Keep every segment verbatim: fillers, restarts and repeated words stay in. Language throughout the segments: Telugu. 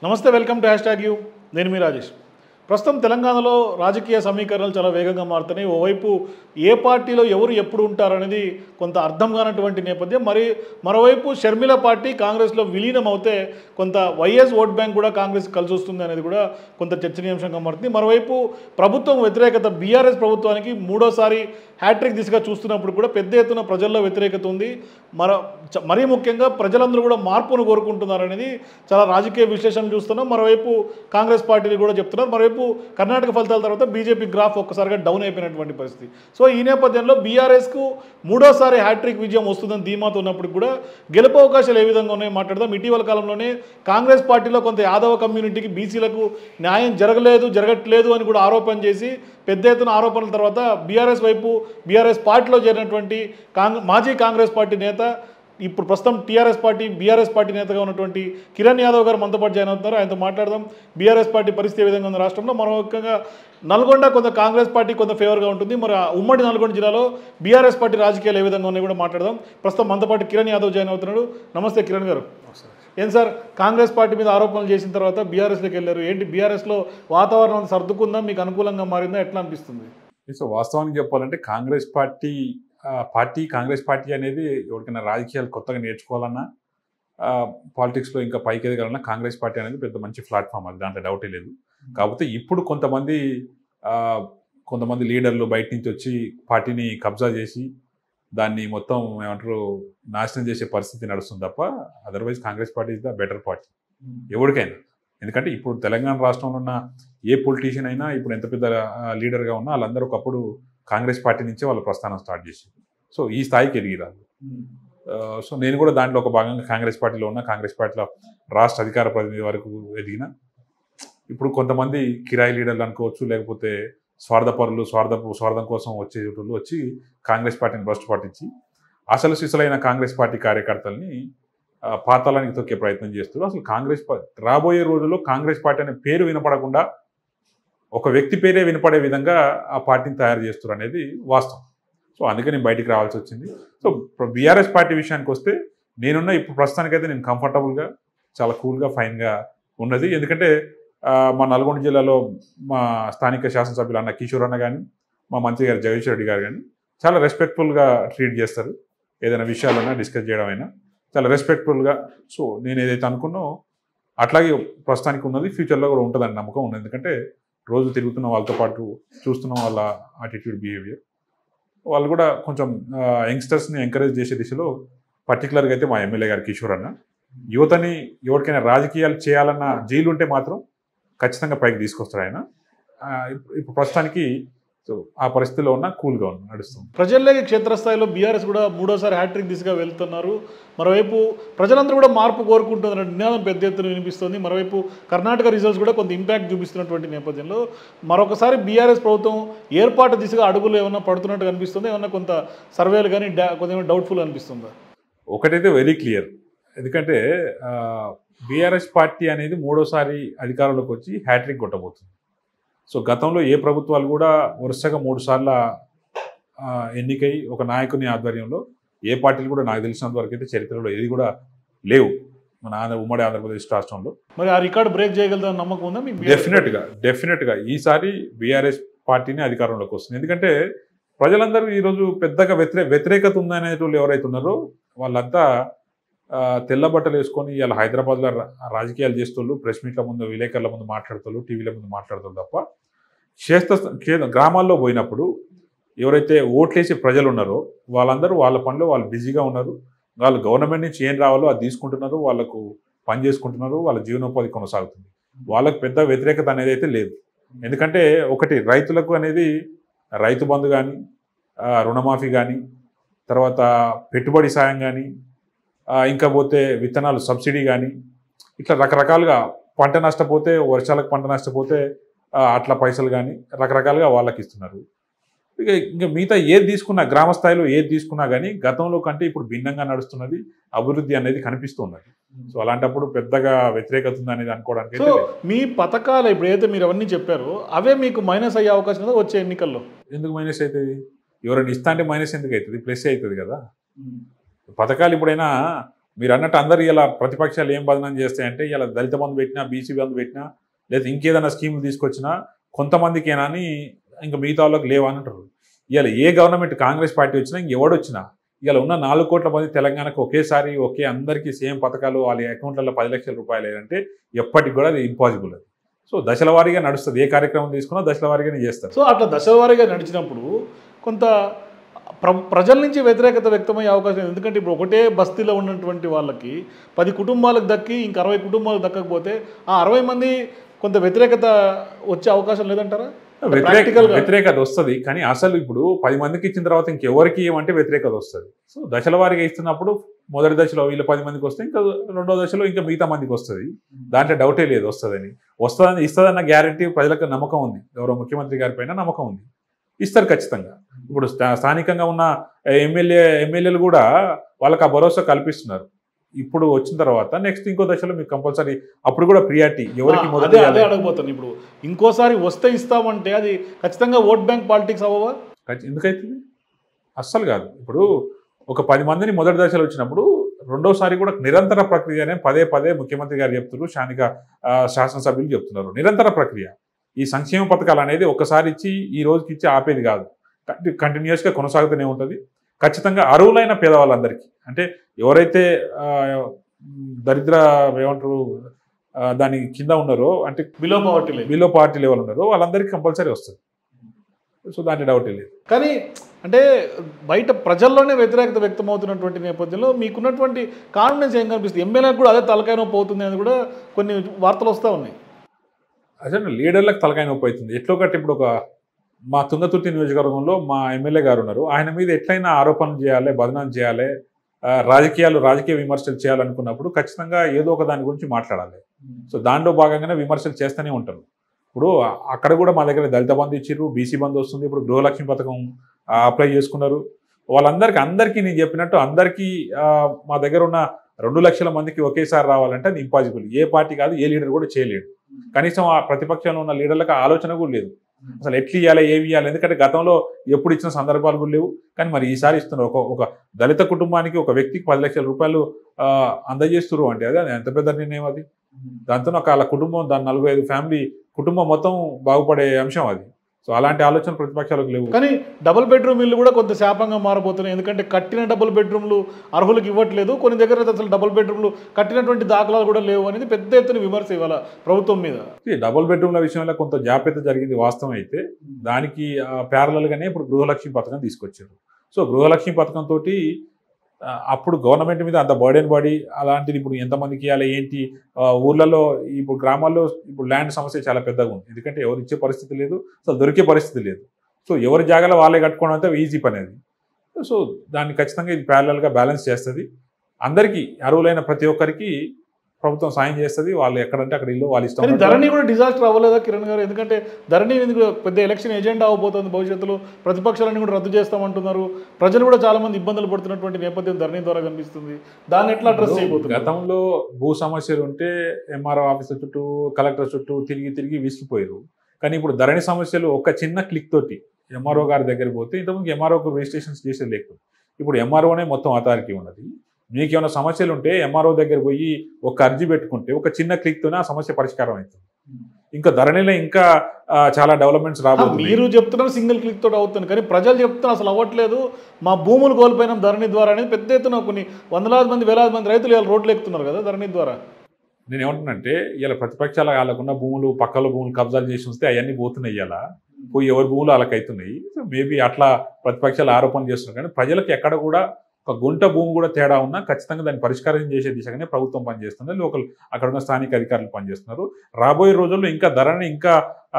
నమస్తే, welcome to hashtag U. నేను మీ రాజేష్. ప్రస్తుతం తెలంగాణలో రాజకీయ సమీకరణలు చాలా వేగంగా మారుతున్నాయి. ఓవైపు ఏ పార్టీలో ఎవరు ఎప్పుడు ఉంటారనేది కొంత అర్థం కానటువంటి నేపథ్యం. మరి మరోవైపు షర్మిల పార్టీ కాంగ్రెస్లో విలీనం అవుతే కొంత వైఎస్ ఓట్ బ్యాంక్ కూడా కాంగ్రెస్ కలిసి వస్తుంది అనేది కూడా కొంత చర్చనీయాంశంగా మారుతుంది. మరోవైపు ప్రభుత్వం వ్యతిరేకత, బీఆర్ఎస్ ప్రభుత్వానికి మూడోసారి హ్యాట్రిక్ దిశగా చూస్తున్నప్పుడు కూడా పెద్ద ఎత్తున ప్రజల్లో వ్యతిరేకత ఉంది. మరో మరీ ముఖ్యంగా ప్రజలందరూ కూడా మార్పును కోరుకుంటున్నారనేది చాలా రాజకీయ విశ్లేషణ చూస్తున్నాం. మరోవైపు కాంగ్రెస్ పార్టీలు కూడా చెప్తున్నారు. మరోవైపు కర్ణాటక ఫలితాల తర్వాత బీజేపీ గ్రాఫ్ ఒక్కసారిగా డౌన్ అయిపోయినటువంటి పరిస్థితి. సో ఈ నేపథ్యంలో బీఆర్ఎస్కు మూడోసారి హ్యాట్రిక్ విజయం వస్తుందని ధీమాతో ఉన్నప్పుడు కూడా గెలుపు అవకాశాలు ఏ విధంగా ఉన్నాయో మాట్లాడదాం. ఇటీవల కాలంలోనే కాంగ్రెస్ పార్టీలో కొంత యాదవ కమ్యూనిటీకి, బీసీలకు న్యాయం జరగలేదు జరగట్లేదు అని కూడా ఆరోపణ చేసి పెద్ద ఎత్తున ఆరోపణల తర్వాత బీఆర్ఎస్ వైపు బీఆర్ఎస్ పార్టీలో చేరినటువంటి కాంగ్రెస్ మాజీ కాంగ్రెస్ పార్టీ నేత, ఇప్పుడు ప్రస్తుతం టీఆర్ఎస్ పార్టీ బీఆర్ఎస్ పార్టీ నేతగా ఉన్నటువంటి కిరణ్ యాదవ్ గారు మనతో పాటు జాయిన్ అవుతున్నారు. ఆయనతో మాట్లాడదాం. బీఆర్ఎస్ పార్టీ పరిస్థితి ఏ విధంగా ఉంది రాష్ట్రంలో, మరో ముఖ్యంగా నల్గొండ కొంత కాంగ్రెస్ పార్టీ కొంత ఫేవర్గా ఉంటుంది. మరి ఉమ్మడి నల్గొండ జిల్లాలో బీఆర్ఎస్ పార్టీ రాజకీయాలు ఏ విధంగా ఉన్నాయి కూడా మాట్లాడదాం. ప్రస్తుతం మనతో పాటు కిరణ్ యాదవ్ జాయిన్ అవుతున్నాడు. నమస్తే కిరణ్ గారు. ఏం సార్, కాంగ్రెస్ పార్టీ మీద ఆరోపణలు చేసిన తర్వాత బీఆర్ఎస్లోకి వెళ్ళారు. ఏంటి బీఆర్ఎస్లో వాతావరణం సర్దుకుందా, మీకు అనుకూలంగా మారిందా, ఎట్లా అనిపిస్తుంది? సో వాస్తవానికి చెప్పాలంటే Congress party party Congress party అనేది ఎవరికైనా రాజకీయాలు కొత్తగా నేర్చుకోవాలన్నా, పాలిటిక్స్లో ఇంకా పైకి ఎదగాలన్నా కాంగ్రెస్ పార్టీ అనేది పెద్ద మంచి ప్లాట్ఫామ్, అది దాంట్లో డౌటే లేదు. కాకపోతే ఇప్పుడు కొంతమంది కొంతమంది లీడర్లు బయట నుంచి వచ్చి పార్టీని కబ్జా చేసి దాన్ని మొత్తం ఏమంటారు నాశనం చేసే పరిస్థితి నడుస్తుంది తప్ప otherwise Congress party is the better party ఎవరికైనా. ఎందుకంటే ఇప్పుడు తెలంగాణ రాష్ట్రంలో ఉన్న ఏ పొలిటీషియన్ అయినా ఇప్పుడు ఎంత పెద్ద లీడర్గా ఉన్నా వాళ్ళందరూ ఒకప్పుడు కాంగ్రెస్ పార్టీ నుంచే వాళ్ళ ప్రస్థానం స్టార్ట్ చేశారు. సో ఈ స్థాయికి ఎదిగిరారు. సో నేను కూడా దాంట్లో ఒక భాగంగా కాంగ్రెస్ పార్టీలో ఉన్న కాంగ్రెస్ పార్టీలో రాష్ట్ర అధికార ప్రతినిధి వరకు ఎదిగిన. ఇప్పుడు కొంతమంది కిరాయి లీడర్లు అనుకోవచ్చు, లేకపోతే స్వార్థపరులు, స్వార్థ స్వార్థం కోసం వచ్చేటోళ్ళు వచ్చి కాంగ్రెస్ పార్టీని భ్రష్టు పట్టించి అసలు సిసలైన కాంగ్రెస్ పార్టీ కార్యకర్తల్ని పాతాళానికి తొక్కే ప్రయత్నం చేస్తారు. అసలు కాంగ్రెస్ రాబోయే రోజుల్లో కాంగ్రెస్ పార్టీ అనే పేరు వినపడకుండా ఒక వ్యక్తి పేరే వినపడే విధంగా ఆ పార్టీని తయారు చేస్తారు అనేది వాస్తవం. సో అందుకే నేను బయటికి రావాల్సి వచ్చింది. సో బీఆర్ఎస్ పార్టీ విషయానికి వస్తే నేనున్న ఇప్పుడు ప్రస్తుతానికైతే నేను కంఫర్టబుల్గా, చాలా కూల్గా, ఫైన్గా ఉన్నది. ఎందుకంటే మా నల్గొండ జిల్లాలో మా స్థానిక శాసనసభ్యులు అన్న కిషోర్ అన్న కానీ, మా మంత్రి గారు జగదీష్ రెడ్డి గారు కానీ చాలా రెస్పెక్ట్ఫుల్గా ట్రీట్ చేస్తారు. ఏదైనా విషయాలన్నా డిస్కస్ చేయడం అయినా చాలా రెస్పెక్ట్ఫుల్గా. సో నేను ఏదైతే అనుకున్నో అట్లాగే ప్రస్తుతానికి ఉన్నది, ఫ్యూచర్లో కూడా ఉంటుందని నమ్మకం ఉంది. ఎందుకంటే రోజు తిరుగుతున్న వాళ్ళతో పాటు చూస్తున్న వాళ్ళ యాటిట్యూడ్, బిహేవియర్, వాళ్ళు కూడా కొంచెం యంగ్స్టర్స్ని ఎంకరేజ్ చేసే దిశలో పర్టికులర్గా అయితే మా ఎమ్మెల్యే గారు కిషోర్ అన్న యువతని ఎవరికైనా రాజకీయాలు చేయాలన్న జైలు ఉంటే మాత్రం ఖచ్చితంగా పైకి తీసుకొస్తారు ఆయన. ఇప్పుడు ప్రస్తుతానికి సో ఆ పరిస్థితిలో ఉన్న కూల్గా ఉన్న నడుస్తుంది. ప్రజల్లోకి క్షేత్రస్థాయిలో బీఆర్ఎస్ కూడా మూడోసారి హ్యాట్రిక్ దిశగా వెళ్తున్నారు. మరోవైపు ప్రజలందరూ కూడా మార్పు కోరుకుంటున్న నినాదం పెద్ద ఎత్తున వినిపిస్తుంది. మరోవైపు కర్ణాటక రిజల్ట్స్ కూడా కొంత ఇంపాక్ట్ చూపిస్తున్నటువంటి నేపథ్యంలో మరొకసారి బీఆర్ఎస్ ప్రభుత్వం ఏర్పాటు దిశగా అడుగులు ఏమన్నా పడుతున్నట్టు కనిపిస్తుంది, ఏమన్నా కొంత సర్వేలు కానీ కొంత డౌట్ఫుల్ అనిపిస్తుందా? ఒకటైతే వెరీ క్లియర్. ఎందుకంటే బీఆర్ఎస్ పార్టీ అనేది మూడోసారి అధికారంలోకి వచ్చి హ్యాట్రిక్ కొట్టబోతుంది. సో గతంలో ఏ ప్రభుత్వాలు కూడా వరుసగా మూడు సార్ల ఎన్నికై ఒక నాయకుని ఆధ్వర్యంలో ఏ పార్టీలు కూడా నాకు తెలిసినంత వరకు అయితే చరిత్రలో ఏది కూడా లేవు మన ఆంధ్ర ఉమ్మడి ఆంధ్రప్రదేశ్ రాష్ట్రంలో. మరి ఆ రికార్డు బ్రేక్ చేయగలుగుతారని నమ్మకం ఉందా మీకు? డెఫినెట్గా డెఫినెట్గా ఈసారి బీఆర్ఎస్ పార్టీని అధికారంలోకి వస్తుంది. ఎందుకంటే ప్రజలందరూ ఈరోజు పెద్దగా వ్యతిరే వ్యతిరేకత ఉందనేటోళ్ళు ఎవరైతే ఉన్నారో వాళ్ళంతా తెల్ల బట్టలు వేసుకొని ఇలా హైదరాబాద్లో రాజకీయాలు చేస్తోళ్ళు, ప్రెస్ మీట్ల ముందు, విలేకరుల ముందు మాట్లాడుతూ, టీవీల ముందు మాట్లాడుతూ తప్ప క్షేత్ర గ్రామాల్లో పోయినప్పుడు ఎవరైతే ఓట్లేసే ప్రజలు ఉన్నారో వాళ్ళందరూ వాళ్ళ పనిలో వాళ్ళు బిజీగా ఉన్నారు. వాళ్ళు గవర్నమెంట్ నుంచి ఏం రావాలో అది తీసుకుంటున్నారు, వాళ్ళకు పని చేసుకుంటున్నారు, వాళ్ళ జీవనోపాధి కొనసాగుతుంది. వాళ్ళకు పెద్ద వ్యతిరేకత అనేది అయితే లేదు. ఎందుకంటే ఒకటి రైతులకు అనేది రైతు బంధు కానీ, రుణమాఫీ కానీ, తర్వాత పెట్టుబడి సాయం కానీ, ఇంకా పోతే విత్తనాలు సబ్సిడీ కానీ, ఇట్లా రకరకాలుగా పంట నష్టపోతే, వర్షాలకు పంట నష్టపోతే అట్లా పైసలు కానీ రకరకాలుగా వాళ్ళకి ఇస్తున్నారు. ఇక ఇంకా మిగతా ఏది తీసుకున్నా, గ్రామ స్థాయిలో ఏది తీసుకున్నా కానీ గతంలో కంటే ఇప్పుడు భిన్నంగా నడుస్తున్నది, అభివృద్ధి అనేది కనిపిస్తున్నది. సో అలాంటప్పుడు పెద్దగా వ్యతిరేకత ఉంది అనేది అనుకోవడానికి. సో మీ పథకాలు ఇప్పుడు ఏదైతే మీరు అవన్నీ చెప్పారో అవే మీకు మైనస్ అయ్యే అవకాశం ఉందా వచ్చే ఎన్నికల్లో? ఎందుకు మైనస్ అవుతుంది? ఎవరైనా ఇస్తా అంటే మైనస్ ఎందుకు అవుతుంది? ప్లస్ అవుతుంది కదా. పథకాలు ఇప్పుడైనా మీరు అన్నట్టు అందరు ఇలా ప్రతిపక్షాలు ఏం బదనం చేస్తాయంటే ఇలా దళిత బంధు పెట్టినా బీసీ బంధు పెట్టినా లేదా ఇంకేదైనా స్కీములు తీసుకొచ్చినా కొంతమందికేనా అని ఇంకా మిగతా వాళ్ళకి లేవా అని అంటారు. ఇవాళ ఏ గవర్నమెంట్ కాంగ్రెస్ పార్టీ వచ్చినా ఇంకెవడు వచ్చినా ఇవాళ ఉన్న నాలుగు కోట్ల మంది తెలంగాణకు ఒకేసారి ఒకే అందరికీ సేమ్ పథకాలు వాళ్ళ అకౌంట్లలో పది లక్షల రూపాయలు అంటే ఎప్పటికి కూడా అది ఇంపాసిబుల్ అది. సో దశల వారీగా నడుస్తుంది, ఏ కార్యక్రమం తీసుకున్నా దశల వారీగానే చేస్తారు. సో అట్లా దశల వారీగా నడిచినప్పుడు కొంత ప్ర ప్రజల నుంచి వ్యతిరేకత వ్యక్తమయ్యే అవకాశం, ఎందుకంటే ఇప్పుడు ఒకటే బస్తీలో ఉన్నటువంటి వాళ్ళకి పది కుటుంబాలకు దక్కి ఇంక అరవై కుటుంబాలకు దక్కకపోతే ఆ అరవై మంది కొంత వ్యతిరేకత వచ్చే అవకాశం లేదంటారా? వ్యతిరేక వ్యతిరేకత వస్తుంది, కానీ అసలు ఇప్పుడు పది మందికి ఇచ్చిన తర్వాత ఇంకెవరికి ఏమంటే వ్యతిరేకత వస్తుంది. సో దశల వారీగా ఇస్తున్నప్పుడు మొదటి దశలో వీళ్ళు పది మందికి వస్తే ఇంకా రెండో దశలో ఇంకా మిగతా మందికి వస్తుంది. దాంట్లో డౌటే లేదు వస్తుందని. వస్తుందని ఇస్తుందన్న గ్యారంటీ ప్రజలకు నమ్మకం ఉంది, గౌరవ ముఖ్యమంత్రి గారి పైన నమ్మకం ఉంది, ఇస్తారు ఖచ్చితంగా. ఇప్పుడు స్థానికంగా ఉన్న ఎమ్మెల్యే ఎమ్మెల్యేలు కూడా వాళ్ళకి ఆ భరోసా కల్పిస్తున్నారు. ఇప్పుడు వచ్చిన తర్వాత నెక్స్ట్ ఇంకో దశలో మీకు కంపల్సరీ అప్పుడు కూడా ప్రియారిటీ ఎవరికి మొదటి అదే అడగబోతాను. ఇప్పుడు ఇంకోసారి వస్తే ఇస్తామంటే అది ఖచ్చితంగా ఓట్ బ్యాంక్ పాలిటిక్స్ అవ్వవా? ఎందుకైతుంది? అస్సలు కాదు. ఇప్పుడు ఒక పది మందిని మొదటి దశలో వచ్చినప్పుడు రెండోసారి కూడా నిరంతర ప్రక్రియనే పదే పదే ముఖ్యమంత్రి గారు చెప్తున్నారు, స్థానిక శాసనసభ్యులు చెప్తున్నారు. నిరంతర ప్రక్రియ. ఈ సంక్షేమ పథకాలు అనేది ఒక్కసారి ఇచ్చి ఈ రోజుకి ఇచ్చి ఆపేది కాదు, కంటిన్యూస్గా కొనసాగుతూనే ఉంటుంది. ఖచ్చితంగా అర్హులైన పేదవాళ్ళందరికీ, అంటే ఎవరైతే దరిద్ర ఏమంటారు దాని కింద ఉన్నారో, అంటే below poverty below poverty level ఉన్నారో వాళ్ళందరికీ కంపల్సరీ వస్తుంది. సో దాంట్లో డౌట్ లేదు. కానీ అంటే బయట ప్రజల్లోనే వ్యతిరేకత వ్యక్తమవుతున్నటువంటి నేపథ్యంలో మీకున్నటువంటి కాన్ఫిడెన్స్ ఏం కనిపిస్తుంది? ఎమ్మెల్యేలకు కూడా అదే తలకాయ నొప్పి అవుతుంది అని కూడా కొన్ని వార్తలు వస్తూ ఉన్నాయి. అదే లీడర్లకు తలకాయ నొప్పి అవుతుంది. ఎట్లో కట్టి ఇప్పుడు ఒక మా తుంగతుర్తి నియోజకవర్గంలో మా ఎమ్మెల్యే గారు ఉన్నారు, ఆయన మీద ఎట్లయినా ఆరోపణలు చేయాలి, బదనాలు చేయాలి, రాజకీయాలు రాజకీయ విమర్శలు చేయాలనుకున్నప్పుడు ఖచ్చితంగా ఏదో ఒక దాని గురించి మాట్లాడాలి. సో దాంట్లో భాగంగానే విమర్శలు చేస్తూనే ఉంటారు. ఇప్పుడు అక్కడ కూడా మా దగ్గర దళిత బంధు ఇచ్చిర్రు, బీసీ బంధు వస్తుంది, ఇప్పుడు గృహలక్ష్మి పథకం అప్లై చేసుకున్నారు. వాళ్ళందరికీ అందరికీ నేను చెప్పినట్టు అందరికీ మా దగ్గర ఉన్న రెండు లక్షల మందికి ఒకేసారి రావాలంటే అది ఇంపాసిబుల్. ఏ పార్టీ కాదు, ఏ లీడర్ కూడా చేయలేడు. కనీసం ఆ ప్రతిపక్షంలో ఉన్న లీడర్లకు ఆలోచన కూడా లేదు అసలు ఎట్లు ఇవ్వాలి, ఏమి ఇవ్వాలి. ఎందుకంటే గతంలో ఎప్పుడు ఇచ్చిన సందర్భాలు కూడా లేవు, కానీ మరి ఈసారి ఇస్తున్నారు. ఒక ఒక దళిత కుటుంబానికి ఒక వ్యక్తికి పది లక్షల రూపాయలు అందజేస్తున్నారు అంటే అది ఎంత పెద్ద నిర్ణయం అది. దాంతో ఒక వాళ్ళ కుటుంబం, దాని నలుగురు ఐదు ఫ్యామిలీ కుటుంబం మొత్తం బాగుపడే అంశం అది. సో అలాంటి ఆలోచన ప్రతిపక్షాలకు లేవు. కానీ డబుల్ బెడ్రూమ్ ఇల్లు కూడా కొంత శాపంగా మారబోతున్నాయి. ఎందుకంటే కట్టిన డబుల్ బెడ్రూమ్లు అర్హులకు ఇవ్వట్లేదు, కొన్ని దగ్గర అసలు డబుల్ బెడ్రూమ్లు కట్టినటువంటి దాఖలాలు కూడా లేవు అనేది పెద్ద ఎత్తున విమర్శ ఇవాళ ప్రభుత్వం మీద. డబుల్ బెడ్రూమ్ల విషయంలో కొంత జాప్యత జరిగింది వాస్తవం అయితే, దానికి ప్యారలల్గానే ఇప్పుడు గృహలక్ష్మి పథకం తీసుకొచ్చారు. సో గృహలక్ష్మి పథకంతో అప్పుడు గవర్నమెంట్ మీద అంత బర్డెన్ పడి అలాంటిది ఇప్పుడు ఎంతమందికి ఇవ్వాలి ఏంటి, ఊర్లలో ఇప్పుడు గ్రామాల్లో ఇప్పుడు ల్యాండ్ సమస్య చాలా పెద్దగా ఉంది. ఎందుకంటే ఎవరు ఇచ్చే పరిస్థితి లేదు, అసలు దొరికే పరిస్థితి లేదు. సో ఎవరి జాగాలో వాళ్ళే కట్టుకోవడం అంతా ఈజీ పని అది. సో దాన్ని ఖచ్చితంగా ఇది ప్యారలల్గా బ్యాలెన్స్ చేస్తుంది. అందరికీ అర్హులైన ప్రతి ఒక్కరికి ప్రభుత్వం సాయం చేస్తుంది. వాళ్ళు ఎక్కడంటే అక్కడ ఇల్లు వాళ్ళు ఇష్టం. ధరణి కూడా డిజాస్టర్ అవ్వలేదా కిరణ్ గారు? ఎందుకంటే ధరణి పెద్ద ఎలక్షన్ ఎజెండా అవబోతుంది భవిష్యత్తులో, ప్రతిపక్షాలన్నీ కూడా రద్దు చేస్తామంటున్నారు, ప్రజలు కూడా చాలా మంది ఇబ్బందులు పడుతున్నటువంటి నేపథ్యం ధరణి ద్వారా కనిపిస్తుంది. దాన్ని ఎట్లా అడ్రస్ చేయబోతుంది? గతంలో భూ సమస్యలు ఉంటే ఎంఆర్ఓ ఆఫీసర్ చుట్టూ కలెక్టర్ చుట్టూ తిరిగి తిరిగి విసిగిపోయారు. కానీ ఇప్పుడు ధరణి సమస్యలు ఒక చిన్న క్లిక్ తోటి ఎంఆర్ఓ గారి దగ్గర పోతే, ఇంతకుముందు ఎంఆర్ఓకు రిజిస్ట్రేషన్స్ చేసేది లేకపోతే ఇప్పుడు ఎంఆర్ఓనే మొత్తం అథారిటీ ఉన్నది. మీకు ఏమైనా సమస్యలు ఉంటే ఎంఆర్ఓ దగ్గర పోయి ఒక అర్జీ పెట్టుకుంటే ఒక చిన్న క్లిక్తోనే ఆ సమస్య పరిష్కారం అవుతుంది. ఇంకా ధరణిలో ఇంకా చాలా డెవలప్మెంట్స్ రాబోతుంది. మీరు చెప్తున్నారు సింగిల్ క్లిక్ తోటి అవుతుంది, కానీ ప్రజలు చెప్తున్నారు అసలు అవ్వట్లేదు, మా భూములు కోల్పోయినాం ధరణి ద్వారా అనేది పెద్ద ఎత్తున కొన్ని వందలాది మంది వేలాది మంది రైతులు ఇలా రోడ్లు ఎక్కుతున్నారు కదా ధరణి ద్వారా. నేను ఏమంటున్నానంటే ఇలా ప్రతిపక్షాల వాళ్ళకున్న భూములు పక్కల భూములు కబ్జాలు చేసి వస్తే అవన్నీ పోతున్నాయి, ఇలా పోయి ఎవరి భూములు వాళ్ళకి అవుతున్నాయి. మేబీ అట్లా ప్రతిపక్షాలు ఆరోపణలు చేస్తున్నారు, కానీ ప్రజలకు ఎక్కడ కూడా ఒక గుంట భూమి కూడా తేడా ఉన్నా ఖచ్చితంగా దాన్ని పరిష్కారం చేసే దిశగానే ప్రభుత్వం పనిచేస్తుంది, లోకల్ అక్కడ ఉన్న స్థానిక అధికారులు పనిచేస్తున్నారు. రాబోయే రోజుల్లో ఇంకా ధరని ఇంకా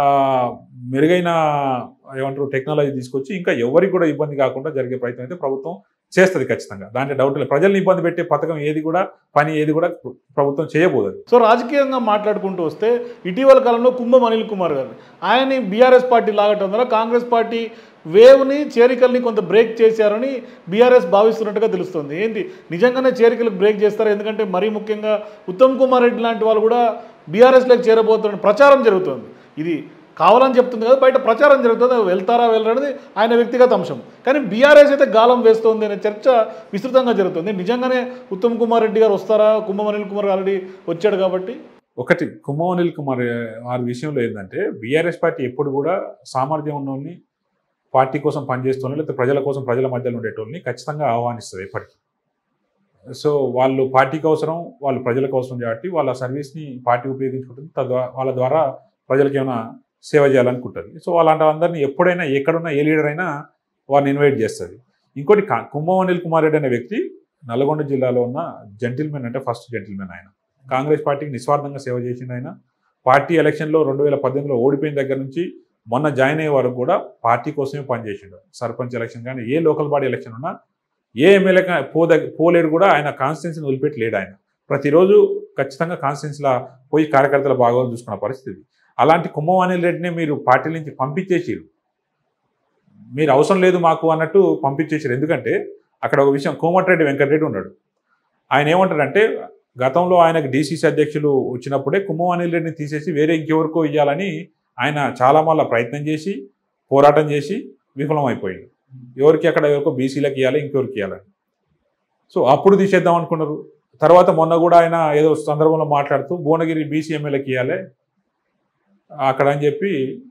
మెరుగైన ఏమంటారు టెక్నాలజీ తీసుకొచ్చి ఇంకా ఎవరికి కూడా ఇబ్బంది కాకుండా జరిగే ప్రయత్నం అయితే ప్రభుత్వం చేస్తుంది ఖచ్చితంగా. దాంట్లో డౌట్ లేదు. ప్రజల్ని ఇబ్బంది పెట్టే పథకం ఏది కూడా పని ఏది కూడా ప్రభుత్వం చేయబోదు. సో రాజకీయంగా మాట్లాడుకుంటూ వస్తే ఇటీవల కాలంలో కుంభం అనిల్ కుమార్ గారు ఆయన్ని బీఆర్ఎస్ పార్టీ లాగటం ద్వారా కాంగ్రెస్ పార్టీ వేవ్ని చేరికల్ని కొంత బ్రేక్ చేశారని బీఆర్ఎస్ భావిస్తున్నట్టుగా తెలుస్తుంది. ఏంటి నిజంగానే చేరికలకు బ్రేక్ చేస్తారు? ఎందుకంటే మరీ ముఖ్యంగా ఉత్తమ్ కుమార్ రెడ్డి లాంటి వాళ్ళు కూడా బీఆర్ఎస్లోకి చేరబోతున్న ప్రచారం జరుగుతుంది. ఇది కావాలని చెప్తుంది కదా, బయట ప్రచారం జరుగుతుంది, వెళ్తారా వెళ్ళరనేది ఆయన వ్యక్తిగత అంశం. కానీ బీఆర్ఎస్ అయితే గాలం వేస్తోంది అనే చర్చ విస్తృతంగా జరుగుతుంది. నిజంగానే ఉత్తమ్ కుమార్ రెడ్డి గారు వస్తారా? కుంభం అనిల్ కుమార్ ఆల్రెడీ వచ్చాడు కాబట్టి. ఒకటి కుంభం అనిల్ కుమార్ వారి విషయంలో ఏంటంటే బీఆర్ఎస్ పార్టీ ఎప్పుడు కూడా సామర్థ్యం ఉన్నోళ్ళని, పార్టీ కోసం పనిచేస్తున్న లేకపోతే ప్రజల కోసం ప్రజల మధ్యలో ఉండేటోళ్ళని ఖచ్చితంగా ఆహ్వానిస్తుంది ఎప్పటికీ. సో వాళ్ళు పార్టీకి అవసరం, వాళ్ళు ప్రజలకు అవసరం కాబట్టి వాళ్ళ సర్వీస్ని పార్టీ ఉపయోగించుకుంటుంది. తద్వారా వాళ్ళ ద్వారా ప్రజలకు ఏమైనా సేవ చేయాలనుకుంటుంది. సో అలాంటి అందరినీ ఎప్పుడైనా ఎక్కడున్నా ఏ లీడర్ అయినా వారిని ఇన్వైట్ చేస్తుంది. ఇంకోటి కుంభం అనిల్ కుమార్ రెడ్డి అనే వ్యక్తి నల్గొండ జిల్లాలో ఉన్న జెంటిల్మెన్, అంటే ఫస్ట్ జెంటిల్మెన్. ఆయన కాంగ్రెస్ పార్టీకి నిస్వార్థంగా సేవ చేసిండు. ఆయన పార్టీ ఎలక్షన్లో రెండు వేల పద్దెనిమిదిలో ఓడిపోయిన దగ్గర నుంచి మొన్న జాయిన్ అయ్యే వరకు కూడా పార్టీ కోసమే పనిచేసిండు. సర్పంచ్ ఎలక్షన్ కానీ ఏ లోకల్ బాడీ ఎలక్షన్ ఉన్నా ఏ ఎమ్మెల్యే పోద పోలేడు కూడా ఆయన కాన్స్టిట్యున్సీని వదిలిపెట్టి లేడు. ఆయన ప్రతిరోజు ఖచ్చితంగా కాన్స్టిట్యున్సీలో పోయి కార్యకర్తల బాగోగులు చూసుకున్న పరిస్థితి. అలాంటి కుంభం అనిల్ రెడ్డిని మీరు పార్టీ నుంచి పంపించేసారు. మీరు అవసరం లేదు మాకు అన్నట్టు పంపించేసారు. ఎందుకంటే అక్కడ ఒక విషయం, కోమటిరెడ్డి వెంకటరెడ్డి ఉన్నాడు. ఆయన ఏమంటాడంటే గతంలో ఆయనకు డీసీసీ అధ్యక్షులు వచ్చినప్పుడే కుంభం అనిల్ రెడ్డిని తీసేసి వేరే ఇంకెవరికో ఇవ్వాలని ఆయన చాలా మళ్ళీ ప్రయత్నం చేసి పోరాటం చేసి విఫలమైపోయింది. ఎవరికి అక్కడ ఎవరికో బీసీలకు ఇవ్వాలి, ఇంకెవరికి ఇవ్వాలని. సో అప్పుడు తీసేద్దాం అనుకున్నారు. తర్వాత మొన్న కూడా ఆయన ఏదో సందర్భంలో మాట్లాడుతూ భువనగిరి బీసీ ఎమ్మెల్యేకి ఇవ్వాలి అక్కడ అని చెప్పి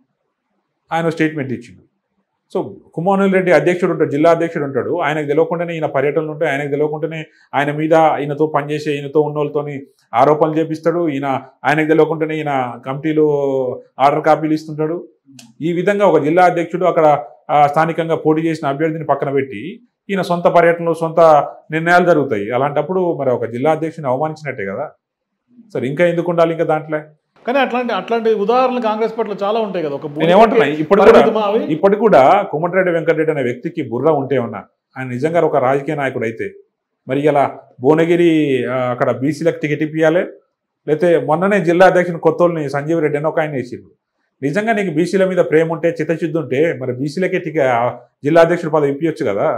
ఆయన స్టేట్మెంట్ ఇచ్చిండు. సో కుమారన్ రెడ్డి అధ్యక్షుడు ఉంటాడు, జిల్లా అధ్యక్షుడు ఉంటాడు. ఆయనకు తెలియకుండానే ఈయన పర్యటనలు ఉంటాయి. ఆయనకు తెలియకుండానే ఆయన మీద ఈయనతో పనిచేసే ఈయనతో ఉన్న వాళ్ళతోని ఆరోపణలు చేపిస్తాడు. ఈయన ఆయనకు తెలియకుండానే ఈయన కమిటీలు ఆర్డర్ కాపీలు ఇస్తుంటాడు. ఈ విధంగా ఒక జిల్లా అధ్యక్షుడు అక్కడ స్థానికంగా పోటీ చేసిన అభ్యర్థిని పక్కన పెట్టి ఈయన సొంత పర్యటనలు, సొంత నిర్ణయాలు జరుగుతాయి. అలాంటప్పుడు మరి ఒక జిల్లా అధ్యక్షుని అవమానించినట్టే కదా. సరే ఇంకా ఎందుకు ఉండాలి ఇంకా దాంట్లో? కానీ అట్లాంటి అట్లాంటి ఉదాహరణలు కాంగ్రెస్ పార్టీలో చాలా ఉంటాయి కదా. ఒక నేను ఏమంటున్నా, ఇప్పుడు ఇప్పటికి కూడా కోమటిరెడ్డి వెంకటరెడ్డి అనే వ్యక్తికి బుర్ర ఉంటే ఉన్నా ఆయన నిజంగా ఒక రాజకీయ నాయకుడు అయితే మరి ఇలా భువనగిరి అక్కడ బీసీలకు టికెట్ ఇప్పియాలి, లేకపోతే మొన్ననే జిల్లా అధ్యక్షుని కొత్తోళ్ళని సంజీవ్ రెడ్డి అని ఒక ఆయన వేసిండు. నిజంగా నీకు బీసీల మీద ప్రేమ ఉంటే, చిత్తశుద్ధి ఉంటే మరి బీసీలకే టికెట్ జిల్లా అధ్యక్షుడు పదవి ఇప్పించచ్చు కదా.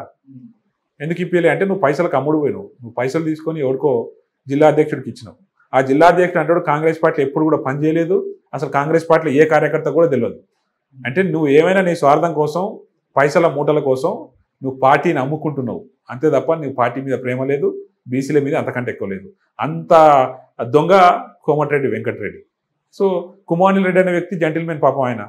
ఎందుకు ఇప్పియలే అంటే నువ్వు పైసలకు అమ్ముడు పోయినావు. నువ్వు పైసలు తీసుకొని ఎవరికో జిల్లా అధ్యక్షుడికి ఇచ్చినావు. ఆ జిల్లా అధ్యక్షుడు అంటాడు కాంగ్రెస్ పార్టీ ఎప్పుడు కూడా పనిచేయలేదు, అసలు కాంగ్రెస్ పార్టీలో ఏ కార్యకర్త కూడా తెలియదు. అంటే నువ్వు ఏమైనా నీ స్వార్థం కోసం, పైసల మూటల కోసం నువ్వు పార్టీని అమ్ముకుంటున్నావు అంతే తప్ప నువ్వు పార్టీ మీద ప్రేమ లేదు, బీసీల మీద అంతకంటే ఎక్కువ లేదు. అంత దొంగ కోమటిరెడ్డి వెంకటరెడ్డి. సో కుమారన్ రెడ్డి అనే వ్యక్తి జెంటిల్మెన్ పాపం ఆయన.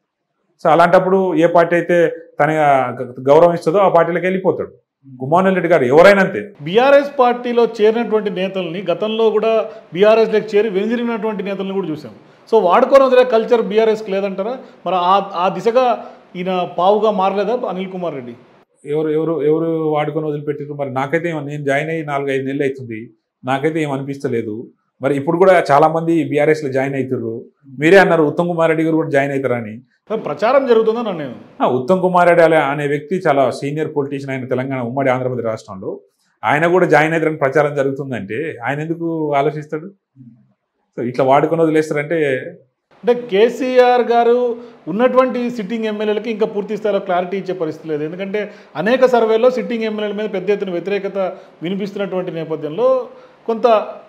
సో అలాంటప్పుడు ఏ పార్టీ అయితే తన గౌరవం ఇస్తుందో ఆ పార్టీలోకి వెళ్ళిపోతాడు. కుమారన్ రెడ్డి గారు ఎవరైనా అంతే. బీఆర్ఎస్ పార్టీలో చేరినటువంటి నేతల్ని గతంలో కూడా బీఆర్ఎస్లోకి చేరి వెనుదిరిగినటువంటి నేతల్ని కూడా చూసాం. సో వాడుకోవడం వదిలే కల్చర్ బీఆర్ఎస్కి లేదంటారా? మరి ఆ ఆ దిశగా ఈయన పావుగా మారలేదా అనిల్ కుమార్ రెడ్డి? ఎవరు ఎవరు ఎవరు వాడుకొని వదిలిపెట్టారు? మరి నాకైతే నేను జాయిన్ అయ్యి నాలుగు ఐదు నెలలు అవుతుంది, నాకైతే ఏం అనిపిస్తలేదు. మరి ఇప్పుడు కూడా చాలా మంది బీఆర్ఎస్లో జాయిన్ అవుతారు. మీరే అన్నారు ఉత్తమ్ కుమార్ రెడ్డి గారు కూడా జాయిన్ అవుతారని. ప్రచారం జరుగుతుందని నేను. ఉత్తమ్ కుమార్ రెడ్డి అనే వ్యక్తి చాలా సీనియర్ పొలిటీషియన్. ఆయన తెలంగాణ ఉమ్మడి ఆంధ్రప్రదేశ్ రాష్ట్రంలో. ఆయన కూడా జాయిన్ అవుతారని ప్రచారం జరుగుతుందంటే ఆయన ఎందుకు ఆలోచిస్తాడు? సో ఇట్లా వాడుకొని వదిలేస్తారంటే అంటే కేసీఆర్ గారు ఉన్నటువంటి సిట్టింగ్ ఎమ్మెల్యేలకి ఇంకా పూర్తి స్థాయిలో క్లారిటీ ఇచ్చే పరిస్థితి లేదు. ఎందుకంటే అనేక సర్వేల్లో సిట్టింగ్ ఎమ్మెల్యేల మీద పెద్ద ఎత్తున వ్యతిరేకత వినిపిస్తున్నటువంటి నేపథ్యంలో కొంత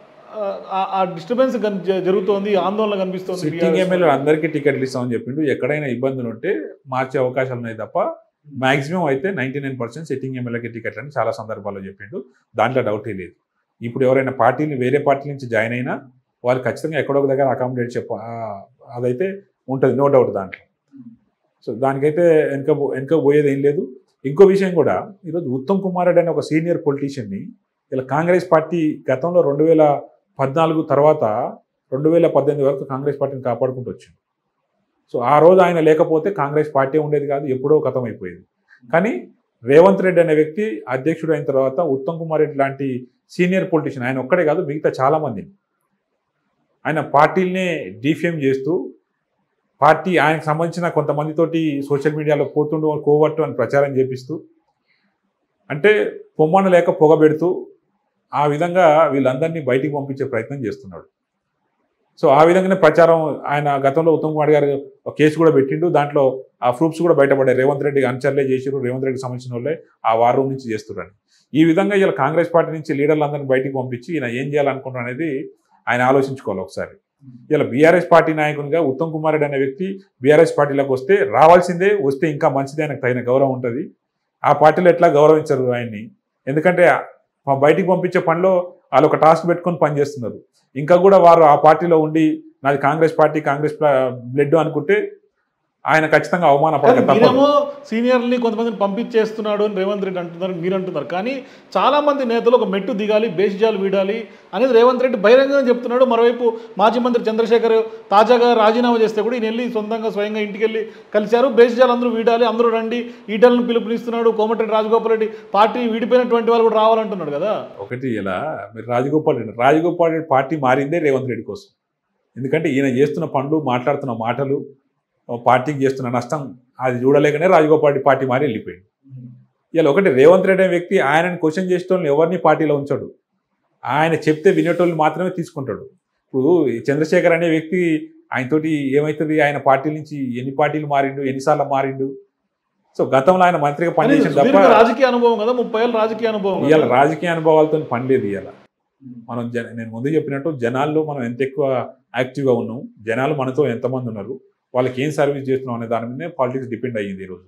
ఆ డిస్టర్బెన్స్ జరుగుతోంది, ఆందోళన కనిపిస్తుంది. సిట్టింగ్ ఎమ్మెల్యే అందరికీ టికెట్లు ఇస్తామని చెప్పిండు. ఎక్కడైనా ఇబ్బందులు ఉంటే మార్చే అవకాశాలు ఉన్నాయి తప్ప మాక్సిమం అయితే నైంటీ నైన్ పర్సెంట్ సిట్టింగ్ ఎమ్మెల్యేకి టికెట్లు అని చాలా సందర్భాల్లో చెప్పిండు. దాంట్లో డౌటే లేదు. ఇప్పుడు ఎవరైనా పార్టీని వేరే పార్టీ నుంచి జాయిన్ అయినా వాళ్ళు ఖచ్చితంగా ఎక్కడొక దగ్గర అకామిడేట్ చెప్ప అదైతే ఉంటుంది, నో డౌట్ దాంట్లో. సో దానికైతే వెనక వెనక పోయేది ఏం లేదు. ఇంకో విషయం కూడా, ఈరోజు ఉత్తమ్ కుమార్ రెడ్డి అనే ఒక సీనియర్ పొలిటీషియన్ని ఇలా కాంగ్రెస్ పార్టీ గతంలో రెండు వేల పద్నాలుగు తర్వాత రెండు వేల పద్దెనిమిది వరకు కాంగ్రెస్ పార్టీని కాపాడుకుంటూ వచ్చింది. సో ఆ రోజు ఆయన లేకపోతే కాంగ్రెస్ పార్టీ ఉండేది కాదు, ఎప్పుడో ఖతం అయిపోయేది. కానీ రేవంత్ రెడ్డి అనే వ్యక్తి అధ్యక్షుడు అయిన తర్వాత ఉత్తమ్ కుమార్ రెడ్డి లాంటి సీనియర్ పొలిటీషియన్, ఆయన ఒక్కడే కాదు మిగతా చాలామందిని ఆయన పార్టీలనే డిఫేమ్ చేస్తూ, పార్టీ ఆయనకు సంబంధించిన కొంతమందితోటి సోషల్ మీడియాలో పోతుండు కోవట్టు అని ప్రచారం చేపిస్తూ, అంటే పొమ్మన లేక పొగబెడుతూ ఆ విధంగా వీళ్ళందరినీ బయటికి పంపించే ప్రయత్నం చేస్తున్నాడు. సో ఆ విధంగానే ప్రచారం ఆయన గతంలో ఉత్తమ్ కుమార్ గారు ఒక కేసు కూడా పెట్టిండు. దాంట్లో ఆ ప్రూఫ్స్ కూడా బయటపడ్డాయి. రేవంత్ రెడ్డి అనుచరులే చేసిరు, రేవంత్ రెడ్డికి సంబంధించిన వాళ్ళే ఆ వార్ రూమ్ నుంచి చేస్తున్నారని. ఈ విధంగా ఇలా కాంగ్రెస్ పార్టీ నుంచి లీడర్లందరినీ బయటికి పంపించి ఈయన ఏం చేయాలనుకుంటున్నారు అనేది ఆయన ఆలోచించుకోవాలి ఒకసారి. ఇలా బీఆర్ఎస్ పార్టీ నాయకునిగా ఉత్తమ్ కుమార్ రెడ్డి అనే వ్యక్తి బీఆర్ఎస్ పార్టీలోకి వస్తే రావాల్సిందే, వస్తే ఇంకా మంచిదే, ఆయనకు తగిన గౌరవం ఉంటుంది. ఆ పార్టీలో ఎట్లా గౌరవించరు ఆయన్ని, ఎందుకంటే బయటికి పంపించే పనిలో వాళ్ళు ఒక టాస్క్ పెట్టుకొని పనిచేస్తున్నారు. ఇంకా కూడా వారు ఆ పార్టీలో ఉండి నాది కాంగ్రెస్ పార్టీ, కాంగ్రెస్ బ్లడ్ అనుకుంటే ఆయన ఖచ్చితంగా అవమానపడక మీరేమో సీనియర్ని కొంతమందిని పంపించేస్తున్నాడు అని రేవంత్ రెడ్డి అంటున్నారు, మీరు అంటున్నారు. కానీ చాలామంది నేతలు ఒక మెట్టు దిగాలి, బేసిజాలు వీడాలి అనేది రేవంత్ రెడ్డి బహిరంగంగా చెప్తున్నాడు. మరోవైపు మాజీ మంత్రి చంద్రశేఖర్ తాజాగా రాజీనామా చేస్తే కూడా ఈయన వెళ్ళి సొంతంగా స్వయంగా ఇంటికి వెళ్ళి కలిశారు. బేసిజాలు అందరూ వీడాలి, అందరూ రండి, ఈటలను పిలుపునిస్తున్నాడు. కోమటిరెడ్డి రాజగోపాల్ రెడ్డి పార్టీ వీడిపోయినటువంటి వాళ్ళు కూడా రావాలంటున్నాడు కదా. ఒకటి ఇలా మీరు రాజగోపాల్ రెడ్డి రాజగోపాల్ రెడ్డి పార్టీ మారిందే రేవంత్ రెడ్డి కోసం. ఎందుకంటే ఈయన చేస్తున్న పనులు, మాట్లాడుతున్న మాటలు, పార్టీకి చేస్తున్న నష్టం అది చూడలేకనే రాజగోపాల్ రెడ్డి పార్టీ మారి వెళ్ళిపోయింది. ఇలా ఒకటి రేవంత్ రెడ్డి అనే వ్యక్తి ఆయనని క్వశ్చన్ చేసేటోళ్ళని ఎవరిని పార్టీలో ఉంచాడు, ఆయన చెప్తే వినేటోళ్ళు మాత్రమే తీసుకుంటాడు. ఇప్పుడు చంద్రశేఖర్ అనే వ్యక్తి ఆయనతోటి ఏమవుతుంది, ఆయన పార్టీ నుంచి ఎన్ని పార్టీలు మారిండు, ఎన్నిసార్లు మారిండు. సో గతంలో ఆయన మంత్రిగా పనిచేసిన తప్ప రాజకీయ అనుభవం కదా, ముప్పై ఏళ్ళ రాజకీయ అనుభవం. ఇవాళ రాజకీయ అనుభవాలతో పని లేదు. ఇవాళ మనం జన నేను ముందు చెప్పినట్టు జనాల్లో మనం ఎంత ఎక్కువ యాక్టివ్గా ఉన్నాం, జనాలు మనతో ఎంతమంది ఉన్నారు, వాళ్ళకి ఏం సర్వీస్ చేస్తున్నాం అనే దాని మీదనే పాలిటిక్స్ డిపెండ్ అయ్యింది ఈరోజు.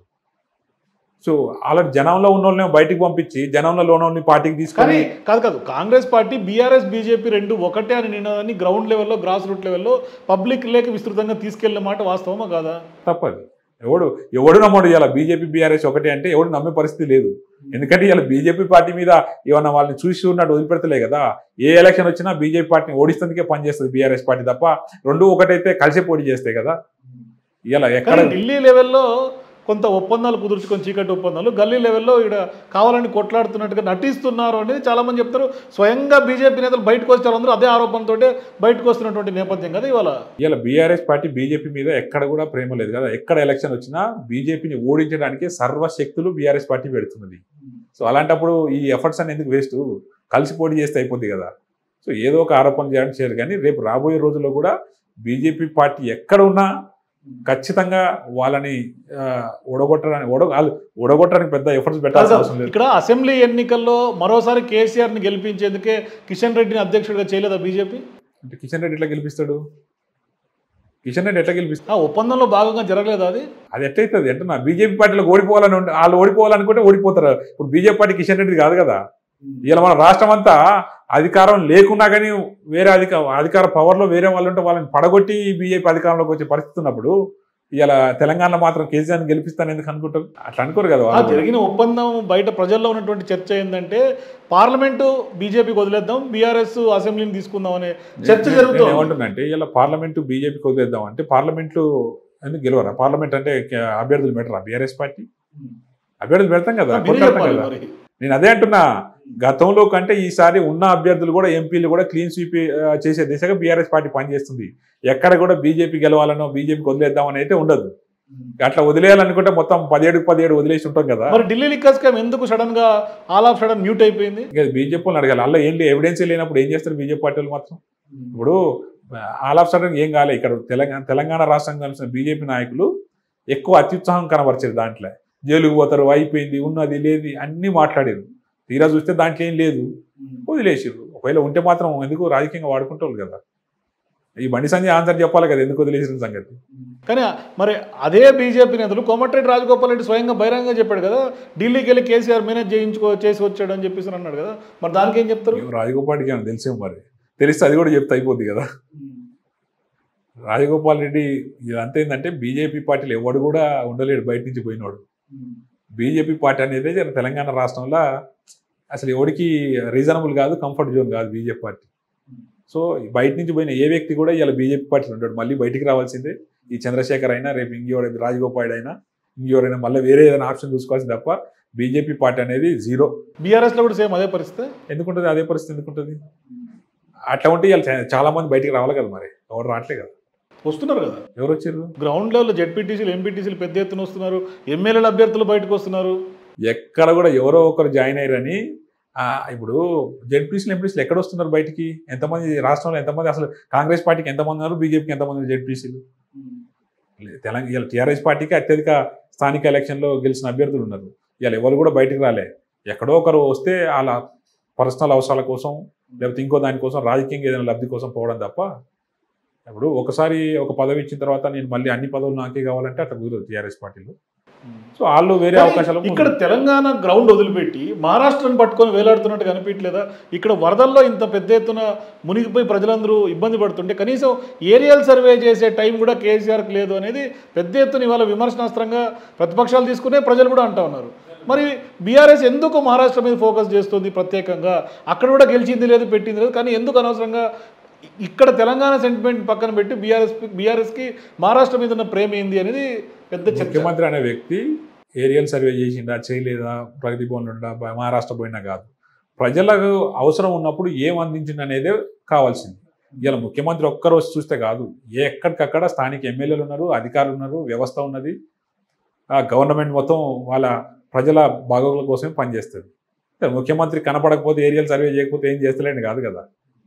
సో అలా జనంలో ఉన్న వాళ్ళని బయటికి పంపించి జనంలో ఉన్న వాళ్ళని పార్టీకి తీసుకొని కాదు కాదు కాంగ్రెస్ పార్టీ, బీఆర్ఎస్ బీజేపీ రెండు ఒకటే అని నిన్నదాన్ని గ్రౌండ్ లెవెల్లో, గ్రాస్ రూట్ లెవెల్లో పబ్లిక్ లేక విస్తృతంగా తీసుకెళ్లిన మాట వాస్తవమా కాదా? తప్పదు. ఎవడు ఎవడు నమ్మడు ఇలా బీజేపీ బీఆర్ఎస్ ఒకటే అంటే ఎవడు నమ్మే పరిస్థితి లేదు. ఎందుకంటే ఇలా బీజేపీ పార్టీ మీద ఏమన్నా వాళ్ళని చూసి ఉన్నట్టు వదిలిపెడతలే కదా. ఏ ఎలక్షన్ వచ్చినా బీజేపీ పార్టీని ఓడిస్తేందుకే పనిచేస్తుంది బీఆర్ఎస్ పార్టీ తప్ప, రెండు ఒకటైతే కలిసి పోటీ చేస్తాయి కదా. ఇలా ఎక్కడ ఢిల్లీ లెవెల్లో కొంత ఒప్పందాలు కుదుర్చుకొని, చీకటి ఒప్పందాలు, గల్లీ లెవెల్లో ఇక్కడ కావాలని కొట్లాడుతున్నట్టుగా నటిస్తున్నారు అనేది చాలామంది చెప్తారు. స్వయంగా బీజేపీ నేతలు బయటకు వచ్చారు, అందరూ అదే ఆరోపణతో బయటకు వస్తున్నటువంటి నేపథ్యం కదా ఇవాళ. ఇలా బీఆర్ఎస్ పార్టీ బీజేపీ మీద ఎక్కడ కూడా ప్రేమ లేదు కదా. ఎక్కడ ఎలక్షన్ వచ్చినా బీజేపీని ఓడించడానికి సర్వశక్తులు బీఆర్ఎస్ పార్టీ పెడుతున్నది. సో అలాంటప్పుడు ఈ ఎఫర్ట్స్ అని ఎందుకు వేస్ట్, కలిసి పోటీ చేస్తే అయిపోద్ది కదా. సో ఏదో ఒక ఆరోపణ చేయడం చేయరు. కానీ రేపు రాబోయే రోజుల్లో కూడా బీజేపీ పార్టీ ఎక్కడ ఉన్నా ఖచ్చితంగా వాళ్ళని ఓడగొట్టడానికి ఓడ ఓడగొట్టడానికి పెద్ద ఎఫర్ట్స్ పెట్టాల్సిన అవసరం లేదు. ఇక్కడ అసెంబ్లీ ఎన్నికల్లో మరోసారి కేసీఆర్ని గెలిపించేందుకే కిషన్ రెడ్డిని అధ్యక్షుడిగా చేయలేదా బీజేపీ? అంటే కిషన్ రెడ్డి ఎట్లా గెలిపిస్తాడు? కిషన్ రెడ్డి ఎట్లా గెలిపిస్తాడు? ఆ ఒప్పందంలో భాగంగా జరగలేదా అది? అది ఎట్లయితుంది అంటే నా బీజేపీ పార్టీలో ఓడిపోవాలని ఉంటే వాళ్ళు ఓడిపోవాలనుకుంటే ఓడిపోతారు. ఇప్పుడు బీజేపీ పార్టీ కిషన్ రెడ్డి కాదు కదా. ఇలా మన రాష్ట్రం అంతా అధికారం లేకున్నా కానీ వేరే అధికార అధికార పవర్లో వేరే వాళ్ళు ఉంటే వాళ్ళని పడగొట్టి బీజేపీ అధికారంలోకి వచ్చే పరిస్థితి ఉన్నప్పుడు ఇలా తెలంగాణలో మాత్రం కేసీఆర్ని గెలిపిస్తాను ఎందుకు అనుకుంటారు? అట్లా అనుకోరు కదా. జరిగిన ఒప్పందం బయట ప్రజల్లో ఉన్నటువంటి చర్చ ఏంటంటే పార్లమెంటు బీజేపీకి వదిలేద్దాం, బీఆర్ఎస్ అసెంబ్లీని తీసుకుందాం అనే చర్చ జరుగుతుంది. ఏమంటుందంటే ఇలా పార్లమెంటు బీజేపీకి వదిలేద్దాం అంటే పార్లమెంటు ఎందుకు గెలవరా? పార్లమెంట్ అంటే అభ్యర్థులు పెట్టరా? బీఆర్ఎస్ పార్టీ అభ్యర్థులు పెడతాం కదా, కదా. నేను అదే అంటున్నా, గతంలో కంటే ఈసారి ఉన్న అభ్యర్థులు కూడా ఎంపీలు కూడా క్లీన్ స్వీప్ చేసే దిశగా బీఆర్ఎస్ పార్టీ పనిచేస్తుంది. ఎక్కడ కూడా బీజేపీ గెలవాలనో బీజేపీకి వదిలేద్దామని అయితే ఉండదు. అట్లా వదిలేయాలనుకుంటే మొత్తం పదిహేడు పదిహేడు వదిలేసి ఉంటాం కదా. మరి ఢిల్లీ లిక్కర్ స్కామ్ ఎందుకు సడన్ గా ఆల్ ఆఫ్ సడన్ మ్యూట్ అయిపోయింది? బీజేపీ వాళ్ళని అడగాలి. అలా ఏం ఎవిడెన్స్ లేనప్పుడు ఏం చేస్తారు బీజేపీ పార్టీ వాళ్ళు మాత్రం? ఇప్పుడు ఆల్ ఆఫ్ సడన్ ఏం కాలే. ఇక్కడ తెలంగాణ తెలంగాణ రాష్ట్రం కలిసిన బీజేపీ నాయకులు ఎక్కువ అత్యుత్సాహం కనబరిచారు. దాంట్లో జైలుకు పోతారు, అయిపోయింది, ఉన్నది లేదు అన్నీ మాట్లాడారు. తీరా చూస్తే దాంట్లో ఏం లేదు, వదిలేసారు. ఒకవేళ ఉంటే మాత్రం ఎందుకు రాజకీయంగా వాడుకుంటారు కదా. ఈ బండి సంజయ్ ఆన్సర్ చెప్పాలి కదా ఎందుకు వదిలేసిన సంగతి. కానీ మరి అదే బీజేపీ నేతలు కోమటిరెడ్డి రాజగోపాల్ రెడ్డి స్వయంగా బహిరంగంగా చెప్పాడు కదా, ఢిల్లీకి వెళ్ళి కేసీఆర్ మేనేజ్ చేయించుకో చేసి వచ్చాడు అని చెప్పేసి అన్నాడు కదా. మరి దానికి ఏం చెప్తారు? రాజగోపాల్ రెడ్డికి ఏమైనా తెలిసేమో, మరి తెలిస్తే అది కూడా చెప్తే అయిపోద్ది కదా. రాజగోపాల్ రెడ్డి ఇదంతా ఏంటంటే బీజేపీ పార్టీలు ఎవడు కూడా ఉండలేడు, బయట నుంచి పోయినవాడు. బీజేపీ పార్టీ అనేది తెలంగాణ రాష్ట్రంలో అసలు ఎవరికి రీజనబుల్ కాదు, కంఫర్ట్ జోన్ కాదు బీజేపీ పార్టీ. సో బయట నుంచి పోయిన ఏ వ్యక్తి కూడా ఇలా బీజేపీ పార్టీలో ఉంటాడు. మళ్ళీ బయటికి రావాల్సిందే. ఈ చంద్రశేఖర్ అయినా, రేపు ఇంకెవడ రాజగోపాల్ అయినా, ఇంకెవరైనా మళ్ళీ వేరే ఏదైనా ఆప్షన్ చూసుకోవాల్సింది తప్ప బీజేపీ పార్టీ అనేది జీరో. బీఆర్ఎస్లో కూడా సేమ్ అదే పరిస్థితి ఎందుకుంటుంది? అదే పరిస్థితి ఎందుకుంటుంది? అట్లా ఉంటే ఇలా చాలా మంది బయటికి రావాలి కదా, మరి ఎవరు రావట్లే కదా. వస్తున్నారు కదా, ఎవరు వచ్చారు? గ్రౌండ్ లెవెల్లో జెడ్పీటీసీలు, ఎంపీటీసీలు పెద్ద ఎత్తున వస్తున్నారు, ఎమ్మెల్యేల అభ్యర్థులు బయటకు వస్తున్నారు. ఎక్కడ కూడా ఎవరో ఒకరు జాయిన్ అయ్యారని. ఇప్పుడు జెడ్పీసీలు, ఎంపీసీలు ఎక్కడ వస్తున్నారు బయటికి? ఎంతమంది రాష్ట్రంలో ఎంతమంది అసలు కాంగ్రెస్ పార్టీకి ఎంతమంది ఉన్నారు, బీజేపీకి ఎంతమంది జెడ్పీసీలు? తెలంగాణ ఇలా టీఆర్ఎస్ పార్టీకి అత్యధిక స్థానిక ఎలక్షన్లో గెలిచిన అభ్యర్థులు ఉన్నారు. ఇలా ఎవరు కూడా బయటకు రాలే. ఎక్కడో ఒకరు వస్తే వాళ్ళ పర్సనల్ అవసరాల కోసం లేకపోతే ఇంకో దానికోసం రాజకీయంగా ఏదైనా లబ్ధి కోసం పోవడం తప్ప ఇప్పుడు ఒకసారి ఒక పదవి ఇచ్చిన తర్వాత నేను మళ్ళీ అన్ని పదవులు నాకే కావాలంటే అట్లా కుదరదు టీఆర్ఎస్ పార్టీలో. సో వాళ్ళు వేరే అవకాశాలు ఇక్కడ తెలంగాణ గ్రౌండ్ వదిలిపెట్టి మహారాష్ట్రను పట్టుకొని వేలాడుతున్నట్టు కనిపించలేదా? ఇక్కడ వరదల్లో ఇంత పెద్ద ఎత్తున మునిగిపోయి ప్రజలందరూ ఇబ్బంది పడుతుంటే కనీసం ఏరియల్ సర్వే చేసే టైం కూడా కేసీఆర్కి లేదు అనేది పెద్ద ఎత్తున ఇవాళ విమర్శనాస్త్రంగా ప్రతిపక్షాలు తీసుకునే ప్రజలు కూడా అంటా ఉన్నారు. మరి బీఆర్ఎస్ ఎందుకు మహారాష్ట్ర మీద ఫోకస్ చేస్తుంది ప్రత్యేకంగా? అక్కడ కూడా గెలిచింది లేదు, పెట్టింది లేదు, కానీ ఎందుకు అనవసరంగా ఇక్కడ తెలంగాణ సెంటిమెంట్ పక్కన పెట్టి బీఆర్ఎస్ బీఆర్ఎస్కి మహారాష్ట్ర మీద ఉన్న ప్రేమ ఏంది అనేది పెద్ద చర్చ. ముఖ్యమంత్రి అనే వ్యక్తి ఏరియల్ సర్వే చేసిండా చేయలేదా, ప్రగతి భవన్ ఉండా, మహారాష్ట్ర పోయినా కాదు, ప్రజలకు అవసరం ఉన్నప్పుడు ఏం అందించింది అనేదే కావాల్సింది. ఇలా ముఖ్యమంత్రి ఒక్కరోజు చూస్తే కాదు, ఎక్కడికక్కడ స్థానిక ఎమ్మెల్యేలు ఉన్నారు, అధికారులు ఉన్నారు, వ్యవస్థ ఉన్నది, గవర్నమెంట్ మొత్తం వాళ్ళ ప్రజల బాగోగుల కోసమే పనిచేస్తుంది. ముఖ్యమంత్రి కనపడకపోతే ఏరియల్ సర్వే చేయకపోతే ఏం చేస్తలేండి కాదు కదా.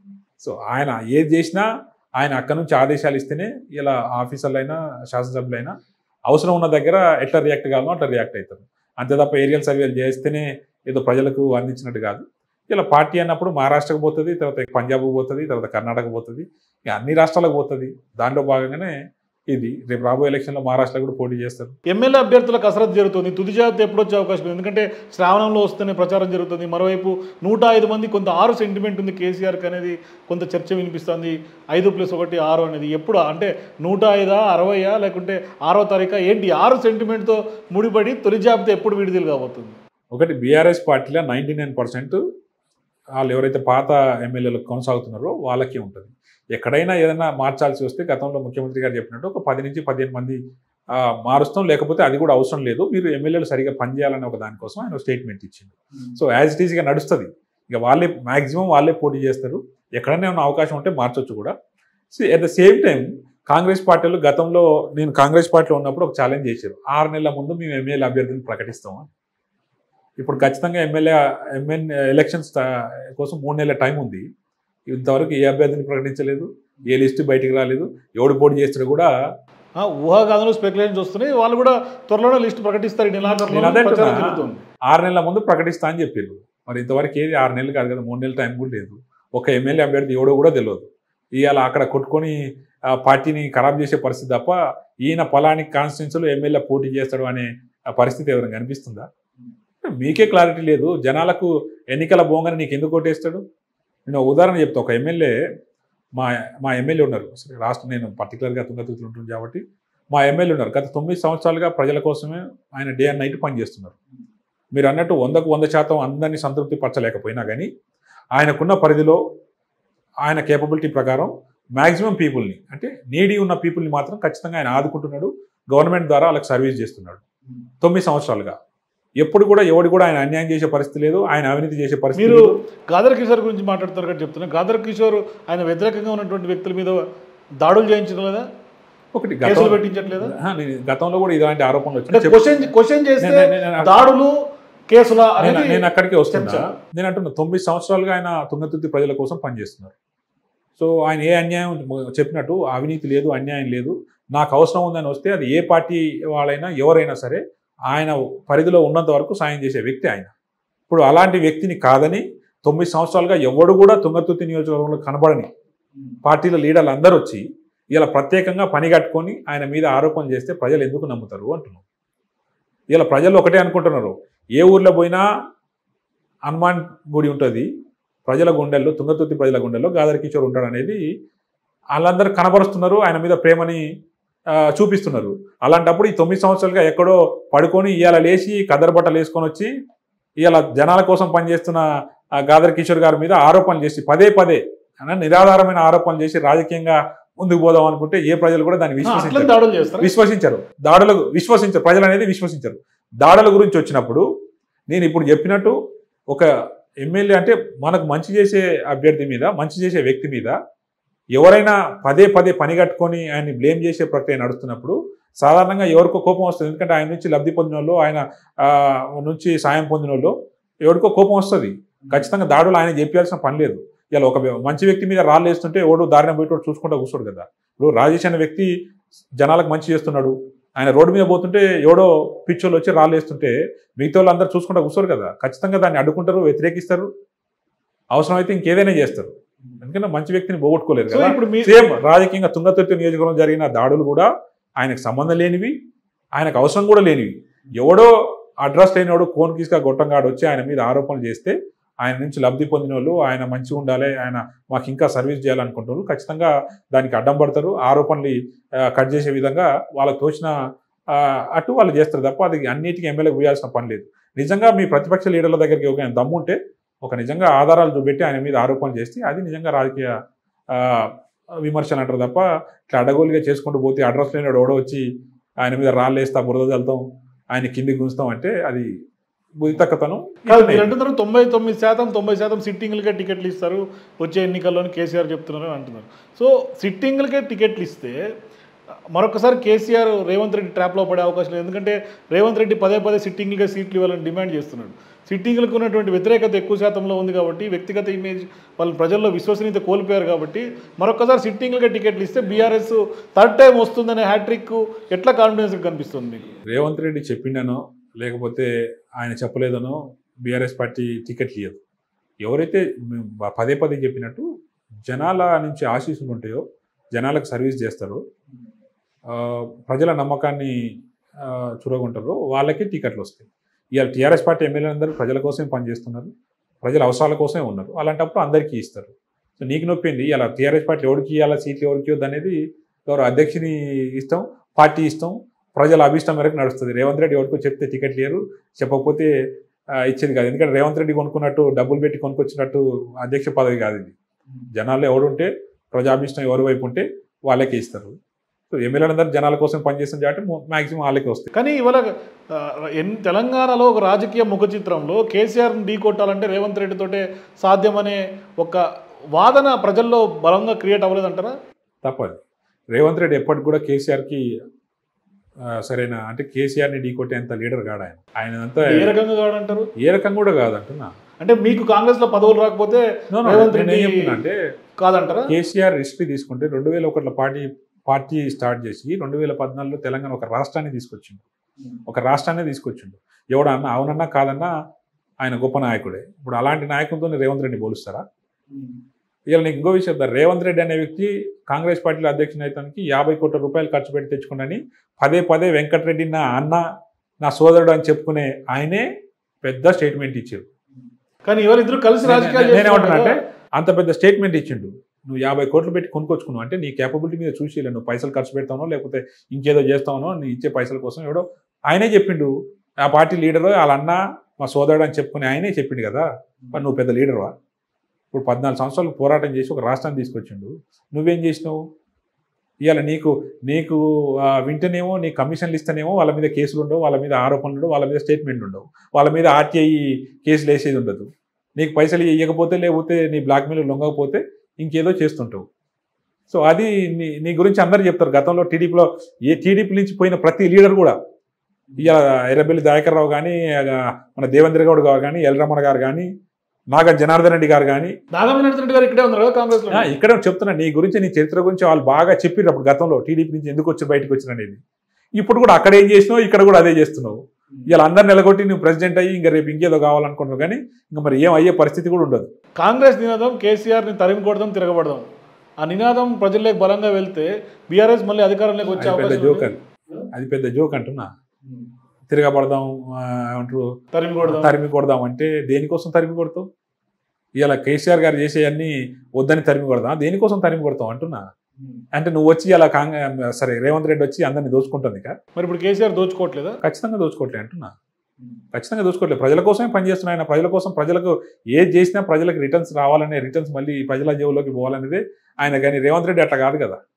సో ఆయన ఏది చేసినా ఆయన అక్కడ నుంచి ఆదేశాలు ఇస్తేనే ఇలా ఆఫీసర్లు అయినా శాసనసభ్యులైనా అవసరం ఉన్న దగ్గర ఎట్లా రియాక్ట్ కావాలో అట్లా రియాక్ట్ అవుతారు. అంతే తప్ప ఏరియల్ సర్వేలు చేస్తేనే ఏదో ప్రజలకు అందించినట్టు కాదు. ఇలా పార్టీ అన్నప్పుడు మహారాష్ట్రకు పోతుంది, తర్వాత పంజాబ్కు పోతుంది, తర్వాత కర్ణాటక పోతుంది, ఇక అన్ని రాష్ట్రాలకు పోతుంది. దాంట్లో భాగంగానే ఇది రేపు రాబోయే ఎలక్షన్లో మహారాష్ట్రలో కూడా పోటీ చేస్తారు. ఎమ్మెల్యే అభ్యర్థుల కసరత్తు జరుగుతుంది. తుది జాబితా ఎప్పుడు వచ్చే అవకాశం ఉంది? ఎందుకంటే శ్రావణంలో వస్తేనే ప్రచారం జరుగుతుంది. మరోవైపు నూట ఐదు మంది కొంత ఆరు సెంటిమెంట్ ఉంది కేసీఆర్కి అనేది కొంత చర్చ వినిపిస్తుంది. ఐదు ప్లస్ ఒకటి ఆరు అనేది ఎప్పుడు అంటే నూట ఐదా అరవయా లేకుంటే ఆరో తారీఖా ఏంటి? ఆరు సెంటిమెంట్తో ముడిపడి తొలి జాబితా ఎప్పుడు విడుదల కాబోతుంది? ఒకటి బీఆర్ఎస్ పార్టీలో నైంటీ నైన్ పర్సెంట్ వాళ్ళు ఎవరైతే పాత ఎమ్మెల్యేలు కొనసాగుతున్నారో వాళ్ళకే ఉంటుంది. ఎక్కడైనా ఏదైనా మార్చాల్సి వస్తే గతంలో ముఖ్యమంత్రి గారు చెప్పినట్టు ఒక పది నుంచి పదిహేను మంది మారుస్తాం, లేకపోతే అది కూడా అవసరం లేదు, మీరు ఎమ్మెల్యేలు సరిగా పనిచేయాలనే ఒక దానికోసం ఆయన స్టేట్మెంట్ ఇచ్చింది. సో యాజ్ ఇట్ ఈజ్గా నడుస్తుంది. ఇక వాళ్ళే మ్యాక్సిమం వాళ్ళే పోటీ చేస్తారు. ఎక్కడైనా ఏమైనా అవకాశం ఉంటే మార్చొచ్చు కూడా. So at the same time Congress పార్టీలు గతంలో నేను కాంగ్రెస్ పార్టీలో ఉన్నప్పుడు ఒక ఛాలెంజ్ చేశారు, ఆరు నెలల ముందు మేము ఎమ్మెల్యే అభ్యర్థిని ప్రకటిస్తాము. ఇప్పుడు ఖచ్చితంగా ఎమ్మెల్యే ఎమ్మెన్ ఎలక్షన్స్ కోసం మూడు నెలల టైం ఉంది. ఇంతవరకు ఏ అభ్యర్థిని ప్రకటించలేదు, ఏ లిస్టు బయటికి రాలేదు, ఎవడు పోటీ చేస్తాడు కూడా ఊహాగానాలు స్పెక్యులేషన్స్ వస్తున్నాయి. వాళ్ళు కూడా త్వరలోనే లిస్టు ప్రకటిస్తారు. ఆరు నెలల ముందు ప్రకటిస్తా అని చెప్పారు. మరి ఇంతవరకు ఏది ఆరు నెలలు కాదు కదా, మూడు నెలల టైం కూడా లేదు. ఒక ఎమ్మెల్యే అభ్యర్థి ఎవడో కూడా తెలియదు. ఇవాళ అక్కడ కొట్టుకొని పార్టీని ఖరాబ్ చేసే పరిస్థితి తప్ప ఈయన పలాని కాన్స్టిట్యున్సీలో ఎమ్మెల్యే పోటీ చేస్తాడు అనే పరిస్థితి ఎవరైనా కనిపిస్తుందా? మీకే క్లారిటీ లేదు. జనాలకు ఎన్నికల బోంగని నీకు ఎందుకు ఓటేస్తాడు? నేను ఉదాహరణ చెప్తా. ఒక ఎమ్మెల్యే మా మా ఎమ్మెల్యే ఉన్నారు, సరే రాష్ట్రం నేను పర్టికులర్గా తుంగతుర్తిలో ఉంటుంది కాబట్టి మా ఎమ్మెల్యే ఉన్నారు. గత తొమ్మిది సంవత్సరాలుగా ప్రజల కోసమే ఆయన డే అండ్ నైట్ పనిచేస్తున్నారు. మీరు అన్నట్టు వందకు వంద శాతం అందరినీ సంతృప్తి పరచలేకపోయినా కానీ ఆయనకున్న పరిధిలో ఆయన కేపబిలిటీ ప్రకారం మ్యాక్సిమం పీపుల్ని, అంటే నీడీ ఉన్న పీపుల్ని మాత్రం ఖచ్చితంగా ఆయన ఆదుకుంటున్నాడు. గవర్నమెంట్ ద్వారా వాళ్ళకి సర్వీస్ చేస్తున్నాడు తొమ్మిది సంవత్సరాలుగా. ఎప్పుడు కూడా ఎవడు కూడా ఆయన అన్యాయం చేసే పరిస్థితి లేదు, ఆయన అవినీతి చేసే పరిస్థితి. మీరు గాదర్ కిషోర్ గురించి మాట్లాడుతారు కదా చెప్తున్నా. గాదర్ కిషోర్ ఆయన వ్యతిరేకంగా ఉన్నటువంటి వ్యక్తుల మీద దాడులు చేయించడం లేదా? ఒకటి కేసులు పెట్టించట్లేదా? గతంలో కూడా ఇలాంటి ఆరోపణలు వచ్చాయి. క్వశ్చన్ క్వశ్చన్ చేస్తే దాడులు కేసుల నేను అక్కడికే వస్తున్నా. నేను అంటున్నా తొమ్మిది సంవత్సరాలుగా ఆయన తుంగతుర్తి ప్రజల కోసం పనిచేస్తున్నారు. సో ఆయన ఏ అన్యాయం చెప్పినట్టు అవినీతి లేదు, అన్యాయం లేదు, నాకు అవసరం ఉందని వస్తే అది ఏ పార్టీ వాళ్ళైనా ఎవరైనా సరే ఆయన పరిధిలో ఉన్నంత వరకు సాయం చేసే వ్యక్తి ఆయన. ఇప్పుడు అలాంటి వ్యక్తిని కాదని తొమ్మిది సంవత్సరాలుగా ఎవడు కూడా తుంగతుర్తి నియోజకవర్గంలో కనబడని పార్టీల లీడర్లు అందరూ వచ్చి ఇలా ప్రత్యేకంగా పని కట్టుకొని ఆయన మీద ఆరోపణ చేస్తే ప్రజలు ఎందుకు నమ్ముతారు అంటున్నారు. ఇలా ప్రజలు ఒకటే అనుకుంటున్నారు, ఏ ఊర్లో పోయినా హనుమాన్ గుడి ఉంటుంది ప్రజల గుండెల్లో, తుంగతుర్తి ప్రజల గుండెల్లో గాదర్ కిషోర్ ఉంటాడు అనేది వాళ్ళందరూ కనబరుస్తున్నారు, ఆయన మీద ప్రేమని చూపిస్తున్నారు. అలాంటప్పుడు ఈ తొమ్మిది సంవత్సరాలుగా ఎక్కడో పడుకొని ఇవాళ లేచి కదర్ బట్టలు వేసుకొని వచ్చి ఇవాళ జనాల కోసం పనిచేస్తున్న గాదర్ కిషోర్ గారి మీద ఆరోపణలు చేసి పదే పదే నిరాధారమైన ఆరోపణలు చేసి రాజకీయంగా ముందుకు పోదాం అనుకుంటే ఏ ప్రజలు కూడా దాన్ని విశ్వసించారు విశ్వసించరు దాడులకు విశ్వసించరు ప్రజలు అనేది విశ్వసించరు. దాడుల గురించి వచ్చినప్పుడు నేను ఇప్పుడు చెప్పినట్టు ఒక ఎమ్మెల్యే అంటే మనకు మంచి చేసే అభ్యర్థి మీద, మంచి చేసే వ్యక్తి మీద ఎవరైనా పదే పదే పని కట్టుకొని ఆయన్ని బ్లేమ్ చేసే ప్రక్రియ నడుస్తున్నప్పుడు సాధారణంగా ఎవరికో కోపం వస్తుంది. ఎందుకంటే ఆయన నుంచి లబ్ధి పొందిన వాళ్ళు, ఆయన నుంచి సాయం పొందిన వాళ్ళు ఎవరికో కోపం వస్తుంది. ఖచ్చితంగా దాడులు ఆయన చెప్పాల్సిన పని లేదు. ఇలా ఒక మంచి వ్యక్తి మీద రాళ్ళు వేస్తుంటే ఎవడు దారిన పోయేటోడు చూసుకుంటూ కూర్చోడు కదా. ఇప్పుడు రాజేష్ అనే వ్యక్తి జనాలకు మంచి చేస్తున్నాడు, ఆయన రోడ్డు మీద పోతుంటే ఎవడో పిచ్చోళ్ళు వచ్చి రాళ్ళు వేస్తుంటే మిగతా వాళ్ళు అందరూ చూసుకుంటూ కూర్చోరు కదా. ఖచ్చితంగా దాన్ని అడ్డుకుంటారు, వ్యతిరేకిస్తారు, అవసరమైతే ఇంకేదైనా చేస్తారు. ఎందుకంటే మంచి వ్యక్తిని పోగొట్టుకోలేరు సో కదా. ఇప్పుడు మీ సేమ్ రాజకీయంగా తుంగతుర్తి నియోజకవర్గం జరిగిన దాడులు కూడా ఆయనకు సంబంధం లేనివి, ఆయనకు అవసరం కూడా లేనివి. ఎవడో అడ్రస్ లేనివాడు కోన్ కీస్గా గొట్టంగాడు వచ్చి ఆయన మీద ఆరోపణలు చేస్తే ఆయన నుంచి లబ్ధి పొందిన వాళ్ళు, ఆయన మంచిగా ఉండాలి, ఆయన మాకు ఇంకా సర్వీస్ చేయాలనుకుంటున్నారు, ఖచ్చితంగా దానికి అడ్డం పడతారు. ఆరోపణలు కట్ చేసే విధంగా వాళ్ళకి తోచిన అటు వాళ్ళు చేస్తారు తప్ప అది అన్నిటికీ ఎమ్మెల్యేకి పోయాల్సిన పని లేదు. నిజంగా మీ ప్రతిపక్ష లీడర్ల దగ్గరికి ఒక దమ్ముంటే ఒక నిజంగా ఆధారాలు చూపెట్టి ఆయన మీద ఆరోపణలు చేస్తే అది నిజంగా రాజకీయ విమర్శలు అంటారు తప్ప ఇట్లా అడగోలుగా చేసుకుంటూ పోతే అడ్రస్ లేని ఎవడో వచ్చి ఆయన మీద రాళ్ళు వేస్తా, బురద చల్లుతాం, ఆయన కిందికి గుంచుతాం అంటే అది బుద్ధితక్కతనం. మీరు అంటున్నారు తొంభై తొమ్మిది శాతం తొంభై శాతం సిట్టింగ్లకే టికెట్లు ఇస్తారు వచ్చే ఎన్నికల్లోని కేసీఆర్ చెప్తున్నారు అంటున్నారు. సో సిట్టింగ్లకే టికెట్లు ఇస్తే మరొకసారి కేసీఆర్ రేవంత్ రెడ్డి ట్రాప్లో పడే అవకాశం లేదు. ఎందుకంటే రేవంత్ రెడ్డి పదే పదే సిట్టింగ్లుగా సీట్లు ఇవ్వాలని డిమాండ్ చేస్తున్నాడు. సిట్టింగ్లకు ఉన్నటువంటి వ్యతిరేకత ఎక్కువ శాతంలో ఉంది కాబట్టి, వ్యక్తిగత ఇమేజ్ వాళ్ళు ప్రజల్లో విశ్వసనీయత కోల్పోయారు కాబట్టి మరొకసారి సిట్టింగ్లుగా టికెట్లు ఇస్తే బీఆర్ఎస్ థర్డ్ టైం వస్తుందనే హ్యాట్రిక్ ఎట్లా కాన్ఫిడెన్స్ కనిపిస్తుంది మీకు? రేవంత్ రెడ్డి చెప్పిండనో లేకపోతే ఆయన చెప్పలేదనో బీఆర్ఎస్ పార్టీ టికెట్లు ఇవ్వదు. ఎవరైతే పదే పదే చెప్పినట్టు జనాల నుంచి ఆశీస్సులు ఉంటాయో, జనాలకు సర్వీస్ చేస్తారో, ప్రజల నమ్మకాన్ని చురగొంటారో వాళ్ళకి టికెట్లు వస్తాయి. ఇవాళ టీఆర్ఎస్ పార్టీ ఎమ్మెల్యేలు అందరూ ప్రజల కోసమే పనిచేస్తున్నారు, ప్రజల అవసరాల కోసమే ఉన్నారు. అలాంటప్పుడు అందరికీ ఇస్తారు. సో నీకు నొప్పింది ఇలా టీఆర్ఎస్ పార్టీ ఎవరికి ఇవ్వాలా, సీట్లు ఎవరికి ఇవ్వద్దు అనేది ఎవరు అధ్యక్షుని ఇష్టం, పార్టీ ఇష్టం, ప్రజల అభిష్టం మేరకు నడుస్తుంది. రేవంత్ రెడ్డి ఎవరికో చెప్తే టికెట్లు లేరు, చెప్పకపోతే ఇచ్చేది కాదు. ఎందుకంటే రేవంత్ రెడ్డి కొనుక్కున్నట్టు డబ్బులు పెట్టి కొనుక్కొచ్చినట్టు అధ్యక్ష పదవి కాదు ఇది. జనాల్లో ఎవడుంటే ప్రజాభిష్టం ఎవరి వైపు ఉంటే వాళ్ళకే ఇస్తారు. సో ఎమ్మెల్యేలందరూ జనాల కోసం పనిచేస్తుంది కాబట్టి మాక్సిమం వాళ్ళకే వస్తాయి. కానీ ఇవాళ తెలంగాణలో ఒక రాజకీయ ముఖ చిత్రంలో కేసీఆర్ని ఢీ కొట్టాలంటే రేవంత్ రెడ్డితోటే సాధ్యమనే ఒక వాదన ప్రజల్లో బలంగా క్రియేట్ అవ్వలేదంటారా? తప్పదు. రేవంత్ రెడ్డి ఎప్పటికి కూడా కేసీఆర్కి సరైన అంటే కేసీఆర్ని ఢీ కొట్టేంత లీడర్ కాడు ఆయన. ఆయన అంతా ఏ రకంగా కాడంటారు? ఏ రకంగా కూడా కాదంటున్నా. అంటే మీకు కాంగ్రెస్ లో పదవులు రాకపోతే రేవంత్ రెడ్డి అంటే కాదంటారా? కేసీఆర్ హిస్టరీ తీసుకుంటే రెండు వేల ఒకటిలో పార్టీ పార్టీ స్టార్ట్ చేసి రెండు వేల పద్నాలుగులో తెలంగాణ ఒక రాష్ట్రాన్ని తీసుకొచ్చిండు, ఒక రాష్ట్రాన్ని తీసుకొచ్చిండు. ఎవడన్నా అవునన్నా కాదన్నా ఆయన గొప్ప నాయకుడే. ఇప్పుడు అలాంటి నాయకులతో రేవంత్ రెడ్డి పోలుస్తారా? ఇలా నీకు ఇంకో విషయం, రేవంత్ రెడ్డి అనే వ్యక్తి కాంగ్రెస్ పార్టీలో అధ్యక్షుని అయితానికి యాభై కోట్ల రూపాయలు ఖర్చు పెట్టి తెచ్చుకున్నాని పదే పదే వెంకటరెడ్డి నా అన్న, నా సోదరుడు అని చెప్పుకునే ఆయనే పెద్ద స్టేట్మెంట్ ఇచ్చారు. కానీ ఎవరిద్దరు కలిసి రాజకీయాలు నేనేమంటానంటే అంత పెద్ద స్టేట్మెంట్ ఇచ్చిండు. నువ్వు యాభై కోట్లు పెట్టి కొనుక్కొచ్చుకున్నావు అంటే నీ కేపబిలిటీ మీద చూసి నువ్వు పైసలు ఖర్చు పెడతానో లేకపోతే ఇంకేదో చేస్తానో నీ ఇచ్చే పైసల కోసం ఎవడో ఆయనే చెప్పిండు. ఆ పార్టీ లీడరు వాళ్ళ అన్న మా సోదరుడు అని చెప్పుకుని ఆయనే చెప్పిండు కదా. మరి నువ్వు పెద్ద లీడర్వా? ఇప్పుడు పద్నాలుగు సంవత్సరాలు పోరాటం చేసి ఒక రాష్ట్రాన్ని తీసుకొచ్చిండు. నువ్వేం చేసినావు? ఇవాళ నీకు నీకు వింటేనేమో నీ కమిషన్లు ఇస్తేనేమో వాళ్ళ మీద కేసులు ఉండవు, వాళ్ళ మీద ఆరోపణలు ఉండవు, వాళ్ళ మీద స్టేట్మెంట్లు ఉండవు, వాళ్ళ మీద ఆర్టీఐ కేసులు వేసేది ఉండదు. నీకు పైసలు ఇవ్వకపోతే లేకపోతే నీ బ్లాక్మెయిల్ లొంగకపోతే ఇంకేదో చేస్తుంటావు. సో అది నీ నీ గురించి అందరూ చెప్తారు. గతంలో టీడీపీలో ఏ టీడీపీ నుంచి పోయిన ప్రతి లీడర్ కూడా ఇక ఎర్రబెల్లి దయాకర్ రావు కానీ, మన దేవేంద్ర గౌడ్ గారు కానీ, ఎల్రమణ గారు కానీ, నాగ జనార్దన్ రెడ్డి గారు కానీ, నాగమనేని రెడ్డి గారు ఇక్కడే ఉన్నారు కదా కాంగ్రెస్ లో. ఇక్కడే చెప్తున్నా నీ గురించి, నీ చరిత్ర గురించి వాళ్ళు బాగా చెప్పారు అప్పుడు గతంలో టీడీపీ నుంచి ఎందుకు వచ్చి బయటకు వచ్చిన అనేది. ఇప్పుడు కూడా అక్కడ ఏం చేసినావు, ఇక్కడ కూడా అదే చేస్తున్నావు. ఇలా అందరు నిలగొట్టి నువ్వు ప్రెసిడెంట్ అయ్యి ఇంకా రేపు ఇంకేదో కావాలనుకుంటున్నావు కానీ ఇంకా మరి ఏం అయ్యే పరిస్థితి కూడా ఉండదు. కాంగ్రెస్ నినాదం కేసీఆర్ని తరిమి కొడదాం, తిరగబడదాం. ఆ నినాదం ప్రజల్లోకి బలంగా వెళ్తే బీఆర్ఎస్ మళ్ళీ అధికారంలోకి వచ్చే అవకాశం. జోక్ అది అది పెద్ద జోక్ అంటున్నా. తిరగబడదాం ఏమంటారు, తరిమి కొడదాం తరిమి కొడదాం అంటే దేనికోసం తరిమి కొడతావు? ఇలా కేసీఆర్ గారు చేసేవన్నీ వద్దని తరిమి కొడదాం, దేనికోసం తరిమి కొడతాం అంటున్నా. అంటే నువ్వు వచ్చి అలా కాంగ్రెస్ సరే రేవంత్ రెడ్డి వచ్చి అందరినీ దోచుకుంటుంది ఇక. మరి ఇప్పుడు కేసీఆర్ దోచుకోవట్లేదా? ఖచ్చితంగా దోచుకోవట్లేదు అంటున్నా. ఖచ్చితంగా దోచుకోవట్లేదు. ప్రజల కోసమే పనిచేస్తున్నా ఆయన. ప్రజల కోసం ప్రజలకు ఏది చేసినా ప్రజలకు రిటర్న్స్ రావాలనే, రిటర్న్స్ మళ్ళీ ప్రజల జేబులోకి పోవాలనేదే ఆయన. కానీ రేవంత్ రెడ్డి అట్లా కాదు కదా.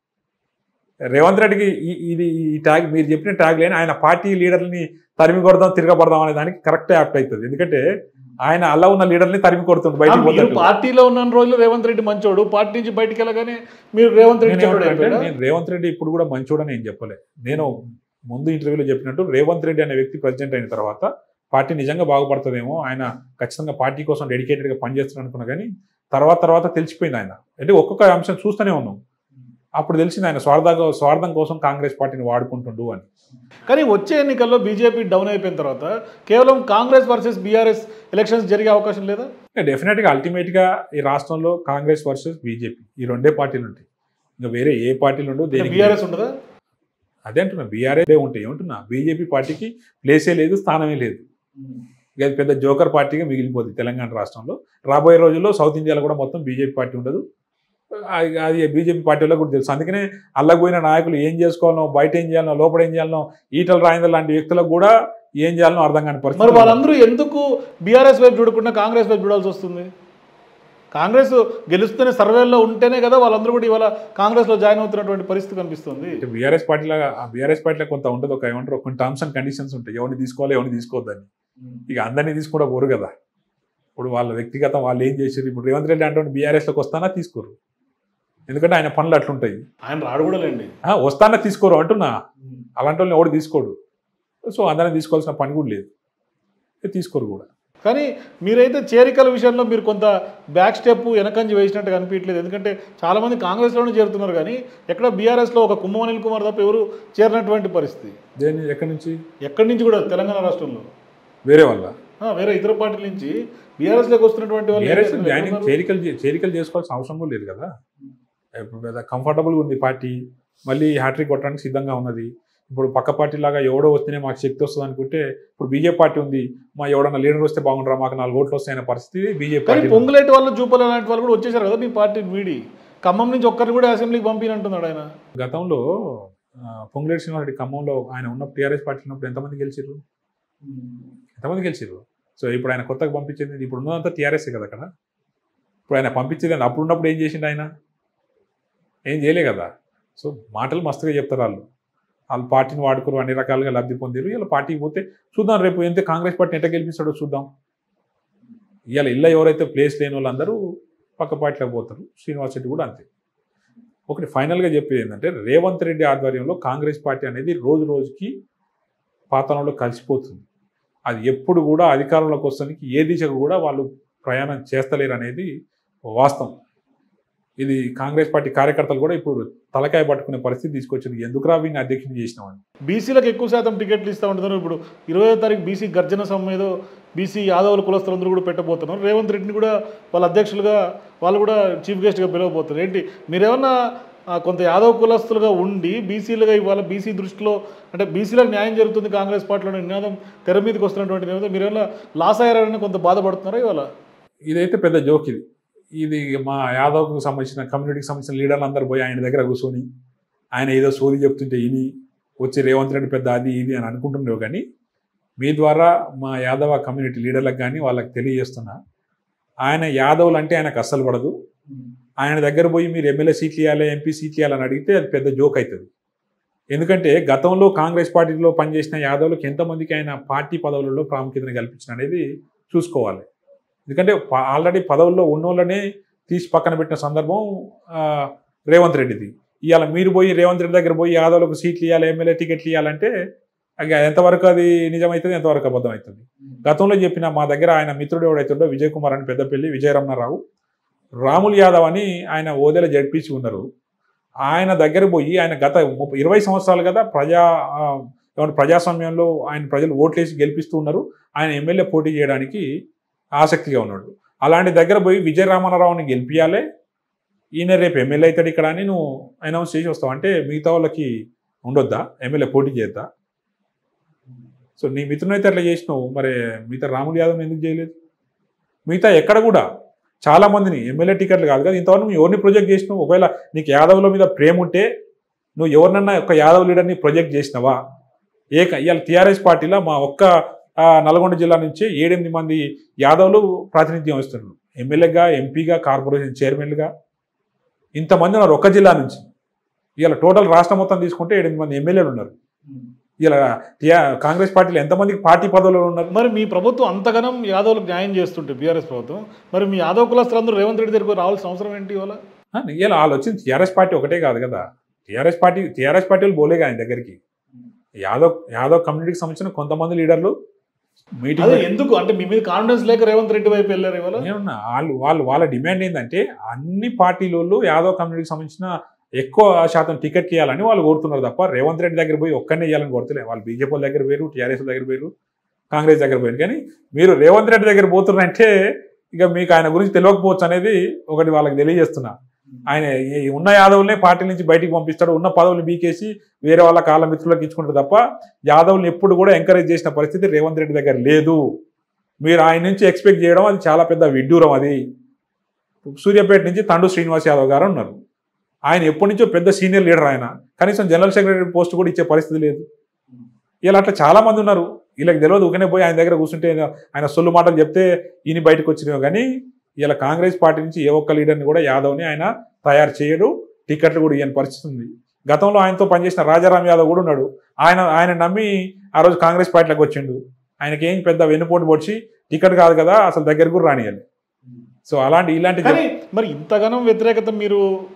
రేవంత్ రెడ్డికి ఇది ఈ ట్యాగ్ మీరు చెప్పిన ట్యాగ్ లేని ఆయన పార్టీ లీడర్ని తరిమి కొడదాం, తిరగబడదాం అనే దానికి కరెక్టే యాప్ట్ అవుతుంది. ఎందుకంటే ఆయన అలా ఉన్న లీడర్ని తరిమి కొడుతుంది బయట. పార్టీలో ఉన్న రోజులు రేవంత్ రెడ్డి మంచోడు, పార్టీ నుంచి బయటికి వెళ్ళగానే మీరు రేవంత్ రెడ్డి. నేను రేవంత్ రెడ్డి ఇప్పుడు కూడా మంచోడని ఏం చెప్పలే. నేను ముందు ఇంటర్వ్యూలో చెప్పినట్టు రేవంత్ రెడ్డి అనే వ్యక్తి ప్రెసిడెంట్ అయిన తర్వాత పార్టీ నిజంగా బాగుపడుతుందేమో, ఆయన ఖచ్చితంగా పార్టీ కోసం డెడికేటెడ్గా పనిచేస్తున్నాడు అనుకున్నా. కానీ తర్వాత తర్వాత తెలిసిపోయింది ఆయన. అంటే ఒక్కొక్క అంశం చూస్తూనే ఉన్నాం. అప్పుడు తెలిసింది ఆయన స్వార్థ స్వార్థం కోసం కాంగ్రెస్ పార్టీని వాడుకుంటుండు అని. కానీ వచ్చే ఎన్నికల్లో బీజేపీ డౌన్ అయిపోయిన తర్వాత కేవలం కాంగ్రెస్ వర్సెస్ బీఆర్ఎస్ ఎలక్షన్స్ జరిగే అవకాశం లేదా? డెఫినెట్గా అల్టిమేట్గా ఈ రాష్ట్రంలో కాంగ్రెస్ వర్సెస్ బీజేపీ ఈ రెండే పార్టీలు ఉంటాయి. ఇంకా వేరే ఏ పార్టీలు ఉండవు. దేనికి బీఆర్ఎస్ ఉండదా? అదే అంటున్నా, బీఆర్ఎస్ ఉంటాయి. ఏమంటున్నా, బీజేపీ పార్టీకి ప్లేసే లేదు, స్థానమే లేదు. ఇక అది పెద్ద జోకర్ పార్టీగా మిగిలిపోతుంది తెలంగాణ రాష్ట్రంలో. రాబోయే రోజుల్లో సౌత్ ఇండియాలో కూడా మొత్తం బీజేపీ పార్టీ ఉండదు. అది బీజేపీ పార్టీలో కూడా తెలుసు. అందుకనే అల్లకపోయిన నాయకులు ఏం చేసుకోవాలనో, బయట ఏం చేయాలనో, లోపల ఏం చేయాలనో, ఈటల రాజేందర్ లాంటి వ్యక్తులకు కూడా ఏం చేయాలనో అర్థం కాని పరిస్థితి. మరి వాళ్ళందరూ ఎందుకు బీఆర్ఎస్ వైపు చూడకుండా కాంగ్రెస్ వైపు చూడాల్సి వస్తుంది? కాంగ్రెస్ గెలుస్తూనే సర్వేల్లో ఉంటేనే కదా వాళ్ళందరూ కూడా ఇవాళ కాంగ్రెస్లో జాయిన్ అవుతున్నటువంటి పరిస్థితి కనిపిస్తుంది. బీఆర్ఎస్ పార్టీలో బీఆర్ఎస్ పార్టీలో కొంత ఉంటుంది, ఒక ఏమంటారు, కొన్ని టర్మ్స్ అండ్ కండిషన్స్ ఉంటాయి. ఎవరిని తీసుకోవాలి, ఎవరిని తీసుకోవద్దని. ఇక అందరినీ తీసుకుంటా పోరు కదా. ఇప్పుడు వాళ్ళ వ్యక్తిగతం వాళ్ళు ఏం చేసారు. ఇప్పుడు రేవంత్ రెడ్డి అంటే బీఆర్ఎస్లోకి వస్తానా తీసుకోరు, ఎందుకంటే ఆయన పనులు అట్లుంటాయి. ఆయన రాడు కూడా లేండి, వస్తానా తీసుకోరు అంటున్నా. అలాంటి వాళ్ళని ఎవడు తీసుకోడు. సో అందరినీ తీసుకోవాల్సిన పని కూడా లేదు, తీసుకోరు కూడా. కానీ మీరైతే చేరికల విషయంలో మీరు కొంత బ్యాక్ స్టెప్ వెనకంజి వేసినట్టు కనిపించలేదు. ఎందుకంటే చాలామంది కాంగ్రెస్లోనే చేరుతున్నారు, కానీ ఎక్కడ బీఆర్ఎస్లో ఒక కుమ్మం అనిల్ కుమార్ తప్ప ఎవరు చేరినటువంటి పరిస్థితి. దేని ఎక్కడి నుంచి? ఎక్కడి నుంచి కూడా తెలంగాణ రాష్ట్రంలో వేరే వాళ్ళ వేరే ఇతర పార్టీల నుంచి బీఆర్ఎస్లోకి వస్తున్నటువంటి వాళ్ళు చేరికలు చేరికలు చేసుకోవాల్సిన అవసరం కూడా లేదు కదా. కంఫర్టబుల్గా ఉంది పార్టీ, మళ్ళీ హ్యాట్రిక్ కొట్టడానికి సిద్ధంగా ఉన్నది. ఇప్పుడు పక్క పార్టీ లాగా ఎవడో వస్తేనే మాకు శక్తి వస్తుంది అనుకుంటే, ఇప్పుడు బీజేపీ పార్టీ ఉంది, మా ఎవడన్నా లీడర్ వస్తే బాగుండరా, మాకు నాలుగు ఓట్లు వస్తాయనే పరిస్థితి బీజేపీ పార్టీ. పొంగులేటి వాళ్ళు, జూపల్ లాంటి వాళ్ళు కూడా వచ్చేసారు కదా మీ పార్టీ వీడి. ఖమ్మం నుంచి ఒక్కరిని కూడా అసెంబ్లీకి పంపినంటున్నాడు ఆయన. గతంలో పొంగులేటి శ్రీనివాసరెడ్డి ఖమ్మంలో ఆయన ఉన్న టీఆర్ఎస్ పార్టీ ఉన్నప్పుడు ఎంతమంది గెలిచారు? ఎంతమంది గెలిచారు? సో ఇప్పుడు ఆయన కొత్తగా పంపించేది, ఇప్పుడు ఉన్నదంతా టీఆర్ఎస్ఏ కదా అక్కడ. ఇప్పుడు ఆయన పంపించేది అప్పుడు ఉన్నప్పుడు ఏం చేసిండు ఆయన? ఏం చేయలే కదా. సో మాటలు మస్తుగా చెప్తారు వాళ్ళు. వాళ్ళు పార్టీని వాడుకోరు, అన్ని రకాలుగా లబ్ధి పొందారు. ఇలా పార్టీకి పోతే చూద్దాం, రేపు ఎంత కాంగ్రెస్ పార్టీని ఎట్లా గెలిపిస్తాడో చూద్దాం. ఇవాళ ఇళ్ళ ఎవరైతే ప్లేస్ లేని వాళ్ళందరూ పక్క పార్టీలోకి పోతారు. శ్రీనివాస్ రెడ్డి కూడా అంతే. ఒకటి ఫైనల్గా చెప్పేది ఏంటంటే, రేవంత్ రెడ్డి ఆధ్వర్యంలో కాంగ్రెస్ పార్టీ అనేది రోజు రోజుకి పాతాళంలో కలిసిపోతుంది. అది ఎప్పుడు కూడా అధికారంలోకి వస్తానికి ఏ దిశకు కూడా వాళ్ళు ప్రయాణం చేస్తలేరు అనేది వాస్తవం. ఇది కాంగ్రెస్ పార్టీ కార్యకర్తలు కూడా ఇప్పుడు తలకాయ పట్టుకునే పరిస్థితి తీసుకొచ్చింది. ఎందుకు రావిని అధ్యక్షుని చేసినామని. బీసీలకు ఎక్కువ శాతం టికెట్లు ఇస్తూ ఉంటున్నారు. ఇప్పుడు ఇరవై తారీఖు బీసీ గర్జన సమ్మె ఏదో బీసీ యాదవుల కులస్తులందరూ కూడా పెట్టబోతున్నారు. రేవంత్ రెడ్డిని కూడా వాళ్ళ అధ్యక్షులుగా వాళ్ళు కూడా చీఫ్ గెస్ట్గా పిలవబోతున్నారు. ఏంటి మీరేమన్నా కొంత యాదవ్ కులస్తులుగా ఉండి బీసీలుగా ఇవాళ బీసీ దృష్టిలో అంటే బీసీలకు న్యాయం జరుగుతుంది కాంగ్రెస్ పార్టీలో నినాదం తెర మీదకి వస్తున్నటువంటి నినాదం మీరేమన్నా లాస్ అయ్యారని కొంత బాధపడుతున్నారా ఇవాళ? ఇదైతే పెద్ద జోక్. ఇది ఇది మా యాదవ్కు సంబంధించిన కమ్యూనిటీకి సంబంధించిన లీడర్లు అందరూ పోయి ఆయన దగ్గర కూర్చొని ఆయన ఏదో సోది చెప్తుంటే ఇని వచ్చి రేవంత్ రెడ్డి పెద్ద అది ఇది అని అనుకుంటున్నావు. కానీ మీ ద్వారా మా యాదవ కమ్యూనిటీ లీడర్లకు కానీ వాళ్ళకి తెలియజేస్తున్నా, ఆయన యాదవులు అంటే ఆయనకు అస్సలు పడదు. ఆయన దగ్గర పోయి మీరు ఎమ్మెల్యే సీట్లు ఇవ్వాలి, ఎంపీ సీట్లు ఇవ్వాలని అడిగితే అది పెద్ద జోక్ అవుతుంది. ఎందుకంటే గతంలో కాంగ్రెస్ పార్టీలో పనిచేసిన యాదవులకు ఎంతమందికి ఆయన పార్టీ పదవులలో ప్రాముఖ్యతను కల్పించిన అనేది చూసుకోవాలి. ఎందుకంటే ఆల్రెడీ పదవుల్లో ఉన్నోళ్ళనే తీసి పక్కన పెట్టిన సందర్భం రేవంత్ రెడ్డిది. ఇవాళ మీరు పోయి రేవంత్ రెడ్డి దగ్గర పోయి యాదవులకు సీట్లు ఇవ్వాలి, ఎమ్మెల్యే టికెట్లు ఇవ్వాలంటే ఎంతవరకు అది నిజమవుతుంది, ఎంతవరకు అబద్ధం అవుతుంది. గతంలో చెప్పిన మా దగ్గర ఆయన మిత్రుడు ఎవడైతుండో విజయ్ కుమార్ అని పెద్దపల్లి విజయరమణారావు రాములు యాదవ్ అని ఆయన ఓదెల జడ్పీసి ఉన్నారు. ఆయన దగ్గర పోయి ఆయన గత ముప్పై ఇరవై సంవత్సరాలు కదా ప్రజా ప్రజాస్వామ్యంలో ఆయన ప్రజలు ఓట్లేసి గెలిపిస్తూ ఉన్నారు. ఆయన ఎమ్మెల్యే పోటీ చేయడానికి ఆసక్తిగా ఉన్నాడు. అలాంటి దగ్గర పోయి విజయ రామనారావుని గెలిపియాలి, ఈయన రేపు ఎమ్మెల్యే అవుతాడు ఇక్కడ అని నువ్వు అనౌన్స్ చేసి వస్తావు అంటే మిగతా వాళ్ళకి ఉండొద్దా ఎమ్మెల్యే పోటీ చేద్దా? సో నీ మిత్రుని అయితే అట్లా చేసినావు, మరి మిగతా రాములు యాదవ్ని ఎందుకు చేయలేదు? మిగతా ఎక్కడ కూడా చాలామందిని ఎమ్మెల్యే టికెట్లు కాదు కదా ఇంతవరకు నువ్వు ఎవరిని ప్రొజెక్ట్ చేసినావు? ఒకవేళ నీకు యాదవ్ల మీద ప్రేమ ఉంటే నువ్వు ఎవరినన్నా ఒక యాదవ్ లీడర్ని ప్రొజెక్ట్ చేసినావా? ఏ ఇవాళ టీఆర్ఎస్ పార్టీలో మా ఒక్క నల్గొండ జిల్లా నుంచి ఏడెనిమిది మంది యాదవ్లు ప్రాతినిధ్యం వస్తున్నారు. ఎమ్మెల్యేగా, ఎంపీగా, కార్పొరేషన్ చైర్మన్లుగా ఇంతమంది ఉన్నారు ఒక్క జిల్లా నుంచి. ఇవాళ టోటల్ రాష్ట్రం మొత్తం తీసుకుంటే ఏడెనిమిది మంది ఎమ్మెల్యేలు ఉన్నారు. ఇలా కాంగ్రెస్ పార్టీలో ఎంతమందికి పార్టీ పదవులు ఉన్నారు? మరి మీ ప్రభుత్వం అంతగానం యాదవులకు న్యాయం చేస్తుంటే బీఆర్ఎస్ ప్రభుత్వం, మరి మీ యాదవ్ కులస్తులందరూ రేవంత్ రెడ్డి దగ్గరకు రావాల్సిన అవసరం ఏంటి? ఇవాళ ఇలా వాళ్ళు వచ్చింది టీఆర్ఎస్ పార్టీ ఒకటే కాదు కదా. టీఆర్ఎస్ పార్టీ టీఆర్ఎస్ పార్టీలు పోలేగా ఆయన దగ్గరికి. యాదవ్ యాదవ్ కమ్యూనిటీకి సంబంధించిన కొంతమంది లీడర్లు మీటింగ్ ఎందుకు అంటే మీ మీద కాన్ఫిడెన్స్ లేక రేవంత్ రెడ్డి వైపు వెళ్ళారు ఇవాళ? వాళ్ళు వాళ్ళు వాళ్ళ డిమాండ్ ఏంటంటే అన్ని పార్టీలలో యాదవ్ కమ్యూనిటీకి సంబంధించిన ఎక్కువ శాతం టికెట్ ఇవ్వాలని వాళ్ళు కోరుతున్నారు తప్ప రేవంత్ రెడ్డి దగ్గర పోయి ఒక్కనే ఇవ్వాలని కోరుతలే. వాళ్ళు బీజేపీ దగ్గర పోయారు, టీఆర్ఎస్ దగ్గర పోయారు, కాంగ్రెస్ దగ్గర పోయారు. కానీ మీరు రేవంత్ రెడ్డి దగ్గర పోతున్నారంటే ఇక మీకు ఆయన గురించి తెలియకపోవచ్చు అనేది ఒకటి వాళ్ళకి తెలియజేస్తున్నా. ఆయన ఉన్న యాదవులనే పార్టీ నుంచి బయటికి పంపిస్తాడు, ఉన్న పదవులు బీకేసి వేరే వాళ్ళ కాళ్ళ మిత్రులకు ఇచ్చుకుంటారు తప్ప యాదవులను ఎప్పుడు కూడా ఎంకరేజ్ చేసిన పరిస్థితి రేవంత్ రెడ్డి దగ్గర లేదు. మీరు ఆయన నుంచి ఎక్స్పెక్ట్ చేయడం అది చాలా పెద్ద విడ్డూరం. అది సూర్యాపేట నుంచి తండు శ్రీనివాస్ యాదవ్ గారు ఉన్నారు. ఆయన ఎప్పటి నుంచో పెద్ద సీనియర్ లీడర్. ఆయన కనీసం జనరల్ సెక్రటరీ పోస్ట్ కూడా ఇచ్చే పరిస్థితి లేదు. ఇలా అట్లా చాలా మంది ఉన్నారు. వీళ్ళకి తెలియదు, ఊకనే పోయి ఆయన దగ్గర కూర్చుంటే ఆయన సొల్లు మాటలు చెప్తే ఈయన బయటకు వచ్చినావు. కానీ ఇలా కాంగ్రెస్ పార్టీ నుంచి ఏ ఒక్క లీడర్ని కూడా యాదవ్ని ఆయన తయారు చేయడు, టికెట్లు కూడా ఇవ్వని పరిస్థితి ఉంది. గతంలో ఆయనతో పనిచేసిన రాజారాం యాదవ్ కూడా ఉన్నాడు. ఆయన ఆయన నమ్మి ఆ రోజు కాంగ్రెస్ పార్టీలోకి వచ్చిండు. ఆయనకి ఏం పెద్ద వెన్నుపోటు పొడిచి టికెట్ కాదు కదా అసలు దగ్గర కూడా రానియాలి. సో అలాంటి ఇలాంటి మరి ఇంతగానం వ్యతిరేకత మీరు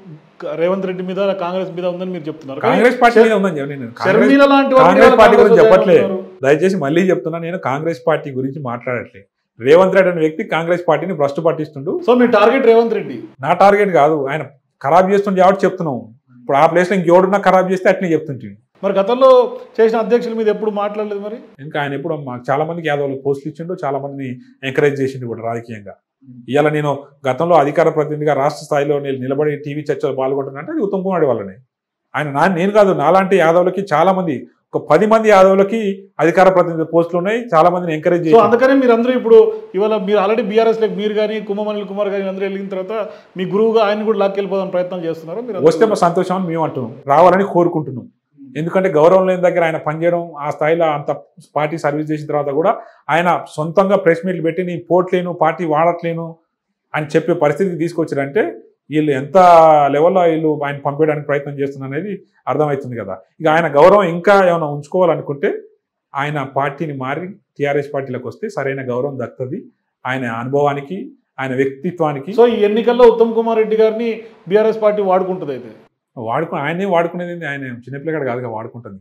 రేవంత్ రెడ్డి మీద కాంగ్రెస్ మీద ఉందని మీరు చెప్తున్నారు. కాంగ్రెస్ పార్టీ మీద ఉందని నేను కాంగ్రెస్ పార్టీ గురించి చెప్పట్లే. దయచేసి మళ్ళీ చెప్తున్నా, నేను కాంగ్రెస్ పార్టీ గురించి మాట్లాడట్లే. రేవంత్ రెడ్డి అనే వ్యక్తి కాంగ్రెస్ పార్టీని భ్రష్టు పట్టిస్తుండు. సో మీ టార్గెట్ రేవంత్ రెడ్డి? నా టార్గెట్ కాదు, ఆయన ఖరాబ్ చేస్తుండే కాబట్టి చెప్తున్నాం. ఇప్పుడు ఆ ప్లేస్లో ఇంకెవడున్నా ఖరాబ్ చేస్తే అట్లనే చెప్తుంటే. మరి గతంలో చేసిన అధ్యక్షుల మీద ఎప్పుడు మాట్లాడలేదు మరి? ఇంకా ఆయన ఎప్పుడు మాకు చాలా మందికి యాదవులకు పోస్టులు ఇచ్చిండు, చాలా మందిని ఎంకరేజ్ చేసిండు కూడా రాజకీయంగా. ఇవాళ నేను గతంలో అధికార ప్రతినిధిగా రాష్ట్ర స్థాయిలో నేను నిలబడి టీవీ చర్చలో పాల్గొంటున్నానంటే అది ఉత్తమ్ కుమార్ వాళ్ళని. ఆయన నా నేను కాదు, నాలాంటి యాదవులకి చాలా మంది, ఒక పది మంది యాదవులకి అధికార ప్రతినిధి పోస్టులు ఉన్నాయి, చాలా మందిని ఎంకరేజ్ చేసి. అందుకనే మీరు అందరూ ఇప్పుడు ఇవాళ మీరు ఆల్రెడీ బీఆర్ఎస్ లో మీరు కానీ కుమ్మమల్లి కుమార్ గారి అందరూ వెళ్ళిన తర్వాత మీ గురువుగా ఆయన కూడా లాక్కెళ్ళిపోదాం ప్రయత్నాలు చేస్తున్నారు. మీరు వస్తే మా సంతోషం అని మేము అంటున్నాం, రావాలని కోరుకుంటున్నాం. ఎందుకంటే గౌరవం లేని దగ్గర ఆయన పనిచేయడం, ఆ స్థాయిలో అంత పార్టీ సర్వీస్ చేసిన తర్వాత కూడా ఆయన సొంతంగా ప్రెస్ మీట్లు పెట్టి నేను పోట్లేను, పార్టీ వాడట్లేను అని చెప్పే పరిస్థితికి తీసుకొచ్చారంటే వీళ్ళు ఎంత లెవెల్లో వీళ్ళు ఆయన పంపించడానికి ప్రయత్నం చేస్తున్నారు అనేది అర్థమవుతుంది కదా. ఇక ఆయన గౌరవం ఇంకా ఏమైనా ఉంచుకోవాలనుకుంటే ఆయన పార్టీని మారి టీఆర్ఎస్ పార్టీలోకి వస్తే సరైన గౌరవం దక్కుతుంది ఆయన అనుభవానికి, ఆయన వ్యక్తిత్వానికి. సో ఈ ఎన్నికల్లో ఉత్తమ్ కుమార్ రెడ్డి గారిని బీఆర్ఎస్ పార్టీ వాడుకుంటుంది. అయితే వాడుకు ఆయనే వాడుకునేది, ఆయన చిన్నపిల్లగాడు కాదుగా, వాడుకుంటుంది,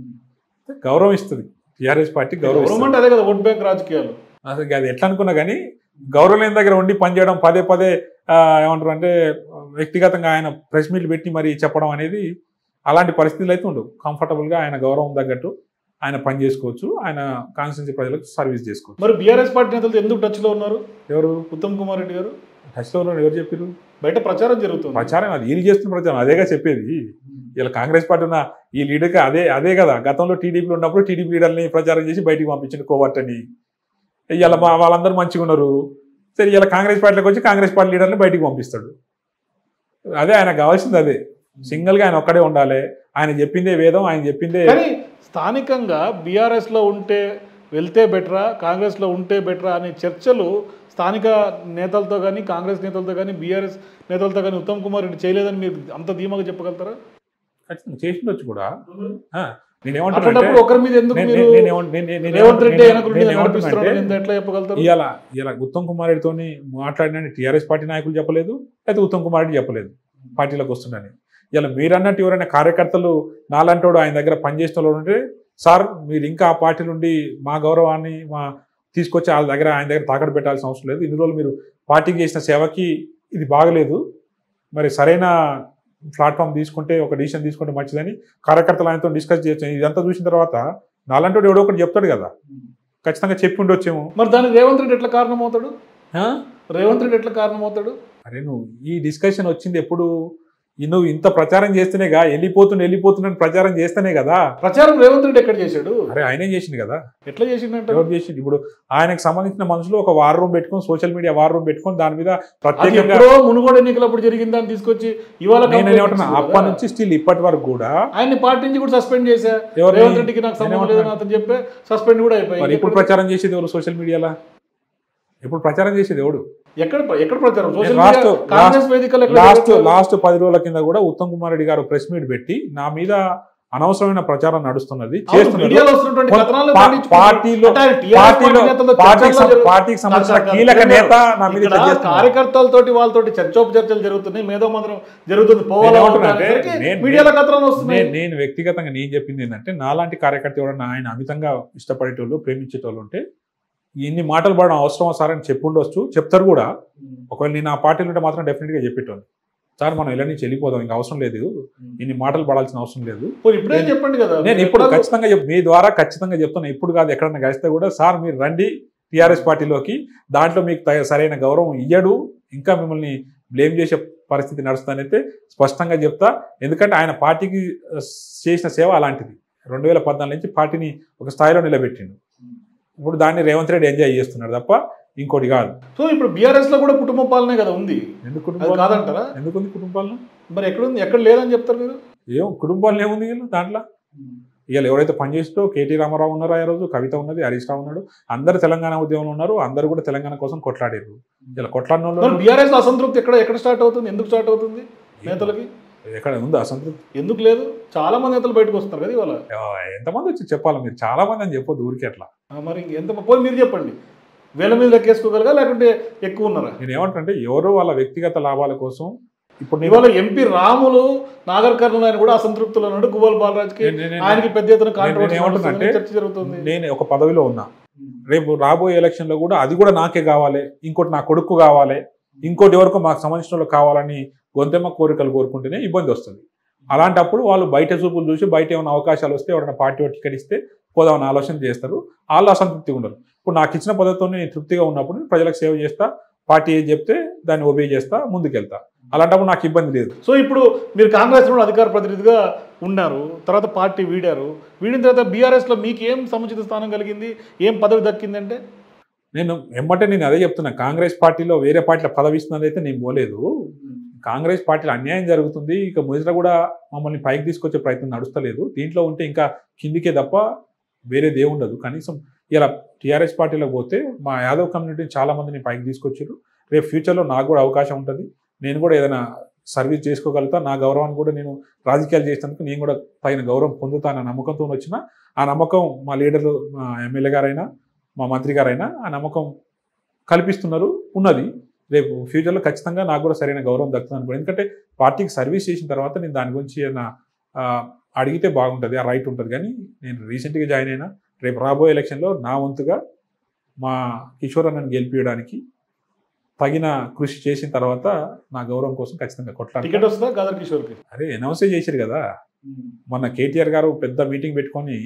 గౌరవం ఇస్తుంది టీఆర్ఎస్ పార్టీ. గౌరవం అంటే అదే కదా ఓట్ బ్యాంక్ రాజకీయాలు. అసలు అది ఎట్లా అనుకున్నా కానీ గౌరవం లేని దగ్గర ఉండి పనిచేయడం, పదే పదే ఏమంటారు అంటే వ్యక్తిగతంగా ఆయన ప్రెస్ మీట్లు పెట్టి మరి చెప్పడం అనేది అలాంటి పరిస్థితులు అయితే ఉండవు. కంఫర్టబుల్గా ఆయన గౌరవం తగ్గట్టు ఆయన పని చేసుకోవచ్చు, ఆయన కాన్స్టిట్యూన్సీ ప్రజలకు సర్వీస్ చేసుకోవచ్చు. మరి బీఆర్ఎస్ పార్టీ నేతలు ఎందుకు టచ్లో ఉన్నారు? ఎవరు? ఉత్తమ్ కుమార్ రెడ్డి గారు టచ్లో ఉన్నారు. ఎవరు చెప్పారు? బయట ప్రచారం జరుగుతుంది. ప్రచారం అది వీళ్ళు చేస్తున్న ప్రచారం అదేగా చెప్పేది. ఇలా కాంగ్రెస్ పార్టీ ఉన్న ఈ లీడర్కి అదే అదే కదా. గతంలో టీడీపీలో ఉన్నప్పుడు టీడీపీ లీడర్ని ప్రచారం చేసి బయటికి పంపించింది కోవర్ట్ అని. ఇలా మా వాళ్ళందరూ మంచిగా ఉన్నారు, సరే ఇలా కాంగ్రెస్ పార్టీలోకి వచ్చి కాంగ్రెస్ పార్టీ లీడర్ని బయటికి పంపిస్తాడు. అదే ఆయనకు కావాల్సింది, అదే సింగిల్గా ఆయన ఒక్కడే ఉండాలి, ఆయన చెప్పిందే వేదం, ఆయన చెప్పిందే. కానీ స్థానికంగా బీఆర్ఎస్లో ఉంటే వెళ్తే బెటరా, కాంగ్రెస్లో ఉంటే బెటరా అనే చర్చలు స్థానిక నేతలతో కానీ, కాంగ్రెస్ నేతలతో కానీ, బీఆర్ఎస్ నేతలతో కానీ ఉత్తమ్ కుమార్ రెడ్డి చేయలేదని మీరు అంత ధీమాగా చెప్పగలుగుతారా? ఖచ్చితంగా చేసిండొచ్చు కూడా. ఒకరి మీద ఎందుకు రేవంత్ రెడ్డి ఎట్లా చెప్పగలుగుతారు? ఇలా ఇలా ఉత్తమ్ కుమార్ రెడ్డితో మాట్లాడిన టీఆర్ఎస్ పార్టీ నాయకులు చెప్పలేదు, అయితే ఉత్తమ్ కుమార్ రెడ్డి చెప్పలేదు పార్టీలోకి వస్తుందని. ఇలా మీరు అన్నట్టు ఎవరైనా కార్యకర్తలు నాలంటోడు ఆయన దగ్గర పనిచేసిన వాళ్ళు ఉంటే, సార్ మీరు ఇంకా ఆ పార్టీ నుండి మా గౌరవాన్ని మా తీసుకొచ్చి వాళ్ళ దగ్గర ఆయన దగ్గర తాకట్టు పెట్టాల్సిన అవసరం లేదు, ఇన్ని రోజులు మీరు పార్టీకి చేసిన సేవకి ఇది బాగలేదు, మరి సరైన ప్లాట్ఫామ్ తీసుకుంటే ఒక డిసిషన్ తీసుకుంటే మంచిదని కార్యకర్తలు ఆయనతో డిస్కస్ చేయొచ్చు. ఇదంతా చూసిన తర్వాత నాలంటోడు ఎవడో ఒకటి చెప్తాడు కదా, ఖచ్చితంగా చెప్పి ఉండొచ్చేమో. మరి దానికి రేవంత్ రెడ్డి ఎట్లా కారణం అవుతాడు? రేవంత్ రెడ్డి ఎట్లా కారణం అవుతాడు? అరే నువ్వు ఈ డిస్కషన్ వచ్చింది ఎప్పుడు? నువ్వు ఇంత ప్రచారం చేస్తేనేగా, వెళ్ళిపోతున్నా వెళ్ళిపోతున్నాను ప్రచారం చేస్తేనే కదా. ప్రచారం రేవంత్ రెడ్డి ఎక్కడ చేశాడు? అరే ఆయనే చేసింది కదా. ఎట్లా చేసిందంటే ఎవరు చేసింది? ఇప్పుడు ఆయనకు సంబంధించిన మనుషులు ఒక వార్ రూమ్ పెట్టుకొని, సోషల్ మీడియా వార్ రూమ్ పెట్టుకొని దాని మీద ప్రత్యేకంగా మునుగోడు ఎన్నికలప్పుడు జరిగిందని తీసుకొచ్చి ఇవాళ నేనేమంటున్నా, అప్పటి నుంచి స్టిల్ ఇప్పటి వరకు కూడా ఆయన పార్టీ నుంచి కూడా సస్పెండ్ చేశా. రేవంత్ రెడ్డికి నాకు సంబంధం లేదని అతను చెప్పి సస్పెండ్ కూడా అయిపోయింది. ఇప్పుడు ప్రచారం చేసేది ఎవరు సోషల్ మీడియాలో? ఇప్పుడు ప్రచారం చేసేది ఎవడు? ఎక్కడ ఎక్కడ ప్రచారం? లాస్ట్ లాస్ట్ పది రోజుల కింద కూడా ఉత్తమ్ కుమార్ రెడ్డి గారు ప్రెస్ మీట్ పెట్టి నా మీద అనవసరమైన ప్రచారం నడుస్తున్నది పార్టీకి సంబంధించిన కీలక నేత నా మీద కార్యకర్తలతో వాళ్ళతోటి చర్చోపచర్చలు జరుగుతున్నాయి, మేధో మంత్రం జరుగుతుంది. నేను వ్యక్తిగతంగా నేను చెప్పింది ఏంటంటే, నాలాంటి కార్యకర్త ఎవరన్నా ఆయన అమితంగా ఇష్టపడేటోళ్ళు, ప్రేమించేటోళ్ళు ఉంటే ఇన్ని మాటలు పడడం అవసరం సార్ అని చెప్పుండొచ్చు, చెప్తారు కూడా. ఒకవేళ నేను ఆ పార్టీలు ఉంటే మాత్రం డెఫినెట్గా చెప్పేటోళ్ళు. సార్ మనం ఇలా నుంచి వెళ్ళిపోదాం, ఇంకా అవసరం లేదు, ఇన్ని మాటలు పడాల్సిన అవసరం లేదు. పోనీ ఇప్పుడే చెప్పండి కదా. నేను ఇప్పుడు ఖచ్చితంగా చెప్ మీ ద్వారా ఖచ్చితంగా చెప్తాను, ఇప్పుడు కాదు ఎక్కడన్నా కలిస్తే కూడా, సార్ మీరు రండి టీఆర్ఎస్ పార్టీలోకి, దాంట్లో మీకు తగ- సరైన గౌరవం ఇయ్యడు, ఇంకా మిమ్మల్ని బ్లేమ్ చేసే పరిస్థితి నడుస్తుందనైతే స్పష్టంగా చెప్తా. ఎందుకంటే ఆయన పార్టీకి చేసిన సేవ అలాంటిది. రెండు వేల పద్నాలుగు నుంచి పార్టీని ఒక స్థాయిలో నిలబెట్టిండు. ఇప్పుడు దాన్ని రేవంత్ రెడ్డి ఎంజాయ్ చేస్తున్నాడు తప్ప ఇంకోటి కాదు. సో ఇప్పుడు బీఆర్ఎస్ లో కూడా కుటుంబ పాలనే కదా ఉంది, ఎందుకు అది కుటుంబాలు కాదంటారా? ఎందుకు ఉంది కుటుంబాలను? మరి ఎక్కడుంది, ఎక్కడ లేదని చెప్తారు మీరు? ఏం కుటుంబాలు ఏముంది వీళ్ళు దాంట్లో? ఇవాళ ఎవరైతే పనిచేస్తూ కేటీ రామారావు ఉన్నారో, ఆ రోజు కవిత ఉన్నది, హరీష్ రావు ఉన్నాడు, అందరు తెలంగాణ ఉద్యమంలో ఉన్నారు, అందరూ కూడా తెలంగాణ కోసం కొట్లాడారు. ఇలా కొట్లాడిన వాళ్ళు బీఆర్ఎస్ లో అసంతృప్తి ఎక్కడ ఎక్కడ స్టార్ట్ అవుతుంది, ఎందుకు స్టార్ట్ అవుతుంది నేతలకి? ఎక్కడ ఉంది అసంతృప్తి? ఎందుకు లేదు? చాలా మంది నేతలు బయటకు వస్తున్నారు కదా ఇవాళ. ఆ, ఎంతమంది వచ్చి చెప్పాలి మీరు? చాలా మంది అని చెప్పొద్దు ఊరికి అట్లా. ఆ, మరి ఎంత పోయి మీరు చెప్పండి, వేల మీద లెక్కేసుకోగలగా లేకుంటే ఎక్కువ ఉన్నారా? నేను ఏమంటానంటే ఎవరో వాళ్ళ వ్యక్తిగత లాభాల కోసం ఇప్పుడు నేను- ఇవాళ ఎంపీ రాములు నాగర్ కర్నూలు ఆయన కూడా అసంతృప్తులు ఉన్నాడు, గువ్వల బాలరాజ్కి నేను- నేను- ఆయనకి పెద్ద ఎత్తున నేను కాంట్రవర్సీ ఏమంటున్నానంటే, చర్చ జరుగుతుంది. నేను ఒక పదవిలో ఉన్నా, రేపు రాబోయే ఎలక్షన్లో కూడా అది కూడా నాకే కావాలి, ఇంకోటి నా కొడుకు కావాలి, ఇంకోటి ఎవరికో మాకు సంబంధించిన వాళ్ళు కావాలని గొంతెమ్మ కోరికలు కోరుకుంటేనే ఇబ్బంది వస్తుంది. అలాంటప్పుడు వాళ్ళు బయట చూపులు చూసి బయట ఏమైనా అవకాశాలు వస్తే ఎవరైనా పార్టీ టికెట్ ఇస్తే పోదామని ఆలోచన చేస్తారు, వాళ్ళు అసంతృప్తిగా ఉండరు. ఇప్పుడు నాకు ఇచ్చిన పద్ధతితో నేను తృప్తిగా ఉన్నప్పుడు ప్రజలకు సేవ చేస్తా, పార్టీ ఏది చెప్తే దాన్ని ఒబే చేస్తా, ముందుకెళ్తా. అలాంటప్పుడు నాకు ఇబ్బంది లేదు. సో ఇప్పుడు మీరు కాంగ్రెస్ లో అధికార ప్రతినిధిగా ఉన్నారు, తర్వాత పార్టీ వీడారు, వీడిన తర్వాత బీఆర్ఎస్ లో మీకు ఏం సముచిత స్థానం కలిగింది, ఏం పదవి దక్కిందంటే? నేను ఎమ్మటే నేను అదే చెప్తున్నా, కాంగ్రెస్ పార్టీలో వేరే పార్టీలో పదవి ఇస్తున్నది అయితే నేను పోలేదు. కాంగ్రెస్ పార్టీలో అన్యాయం జరుగుతుంది, ఇక మొదట కూడా మమ్మల్ని పైకి తీసుకొచ్చే ప్రయత్నం నడుస్తలేదు. దీంట్లో ఉంటే ఇంకా కిందికే తప్ప వేరే దేవుండదు. కనీసం ఇలా టీఆర్ఎస్ పార్టీలోకి పోతే మా యాదవ్ కమ్యూనిటీని చాలా మందిని పైకి తీసుకొచ్చారు. రేపు ఫ్యూచర్లో నాకు కూడా అవకాశం ఉంటుంది, నేను కూడా ఏదైనా సర్వీస్ చేసుకోగలుగుతా. నా గౌరవాన్ని కూడా నేను రాజకీయాలు చేసినందుకు నేను కూడా తగిన గౌరవం పొందుతానన్న నమ్మకంతో వచ్చిన, ఆ నమ్మకం మా లీడర్లు, మా ఎమ్మెల్యే గారైనా మా మంత్రి గారైనా ఆ నమ్మకం కల్పిస్తున్నారు, ఉన్నది. రేపు ఫ్యూచర్లో ఖచ్చితంగా నాకు కూడా సరైన గౌరవం దక్కుతుంది అనుకో. ఎందుకంటే పార్టీకి సర్వీస్ చేసిన తర్వాత నేను దాని గురించి ఏదైనా అడిగితే బాగుంటుంది, ఆ రైట్ ఉంటుంది. కానీ నేను రీసెంట్గా జాయిన్ అయినా, రేపు రాబోయే ఎలక్షన్లో నా వంతుగా మా కిషోర్ అన్నను గెలిపించడానికి తగిన కృషి చేసిన తర్వాత నా గౌరవం కోసం ఖచ్చితంగా కొట్లాడాలి. టికెట్ వస్తుందా గాదర్ కిషోర్కి? అరే అనౌన్సే చేశారు కదా మొన్న, కేటీఆర్ గారు పెద్ద మీటింగ్ పెట్టుకొని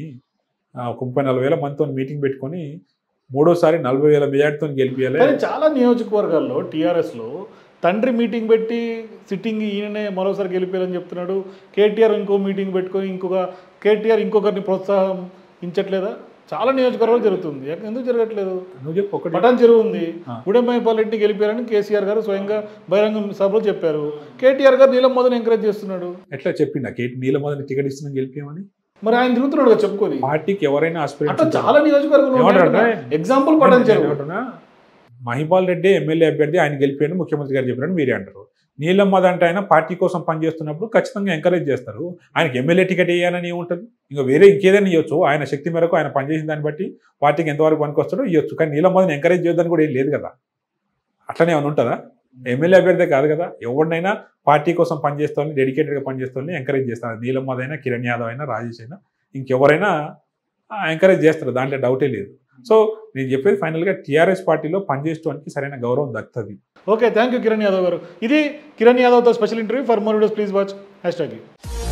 ఒక ముప్పై నలభై వేల మందితో మీటింగ్ పెట్టుకొని మూడోసారి నలభై వేల మెజార్టీతో గెలిపించాలి. కానీ చాలా నియోజకవర్గాల్లో టీఆర్ఎస్లో తండ్రి మీటింగ్ పెట్టి సిట్టింగ్ ఈయననే మరోసారి గెలిపేయాలని చెప్తున్నాడు, కేటీఆర్ ఇంకో మీటింగ్ పెట్టుకొని ఇంకొక కేటీఆర్ ఇంకొకరిని ప్రోత్సాహించట్లేదా? చాలా నియోజకవర్గాలు జరుగుతుంది, ఎందుకు జరగట్లేదు? నువ్వు చెప్పు. ఒకటి పటాన్ చెరువు ఉంది, ఉడమైపాల్ రెడ్డిని గెలిపారని కేసీఆర్ గారు స్వయంగా బహిరంగ సభలో చెప్పారు. కేటీఆర్ గారు నీలం మోదీని ఎంకరేజ్ చేస్తున్నాడు. ఎట్లా చెప్పిండా కేటీ నీలం మోదీని టికెట్ ఇస్తున్నాం గెలిపామని? మరి ఆయన తిరుగుతున్నాడు కదా చెప్పుకొని. పార్టీకి ఎవరైనా అట్లా చాలా నియోజకవర్గం ఎగ్జాంపుల్ పటాన్ చెరువు. మహిపాల్ రెడ్డి ఎమ్మెల్యే అభ్యర్థి, ఆయన గెలిపాడు, ముఖ్యమంత్రి గారు చెప్పారని మీరే అంటారు. నీలం మోదీ అంటే ఆయన పార్టీ కోసం పనిచేస్తున్నప్పుడు ఖచ్చితంగా ఎంకరేజ్ చేస్తారు. ఆయనకి ఎమ్మెల్యే టికెట్ వేయాలని ఏముంటుంది? ఇంకా వేరే ఇంకేదైనా ఇవ్వచ్చు, ఆయన శక్తి మేరకు ఆయన పనిచేసిన దాన్ని బట్టి పార్టీకి ఎంతవరకు పనికి వస్తాడో ఇవ్వచ్చు. కానీ నీలం మోదీని ఎంకరేజ్ చేయొద్దని కూడా ఏం లేదు కదా. అట్లనే ఏమైనా ఉంటుందా? ఎమ్మెల్యే అభ్యర్థి కాదు కదా, ఎవరినైనా పార్టీ కోసం పనిచేస్తామని, డెడికేటెడ్గా పనిచేస్తామని ఎంకరేజ్ చేస్తారు. నీలం మోదీ అయినా, కిరణ్ యాదవ్ అయినా, రాజేష్ అయినా, ఇంకెవరైనా ఎంకరేజ్ చేస్తారు, దాంట్లో డౌటే లేదు. సో నేను చెప్పేది ఫైనల్గా టీఆర్ఎస్ పార్టీలో పనిచేయడానికి సరైన గౌరవం దక్కుతుంది. Okay, thank you Kiran Yadav garu. ఇది కిరణ్ యాదవ్తో special interview. For more videos please watch hash tag.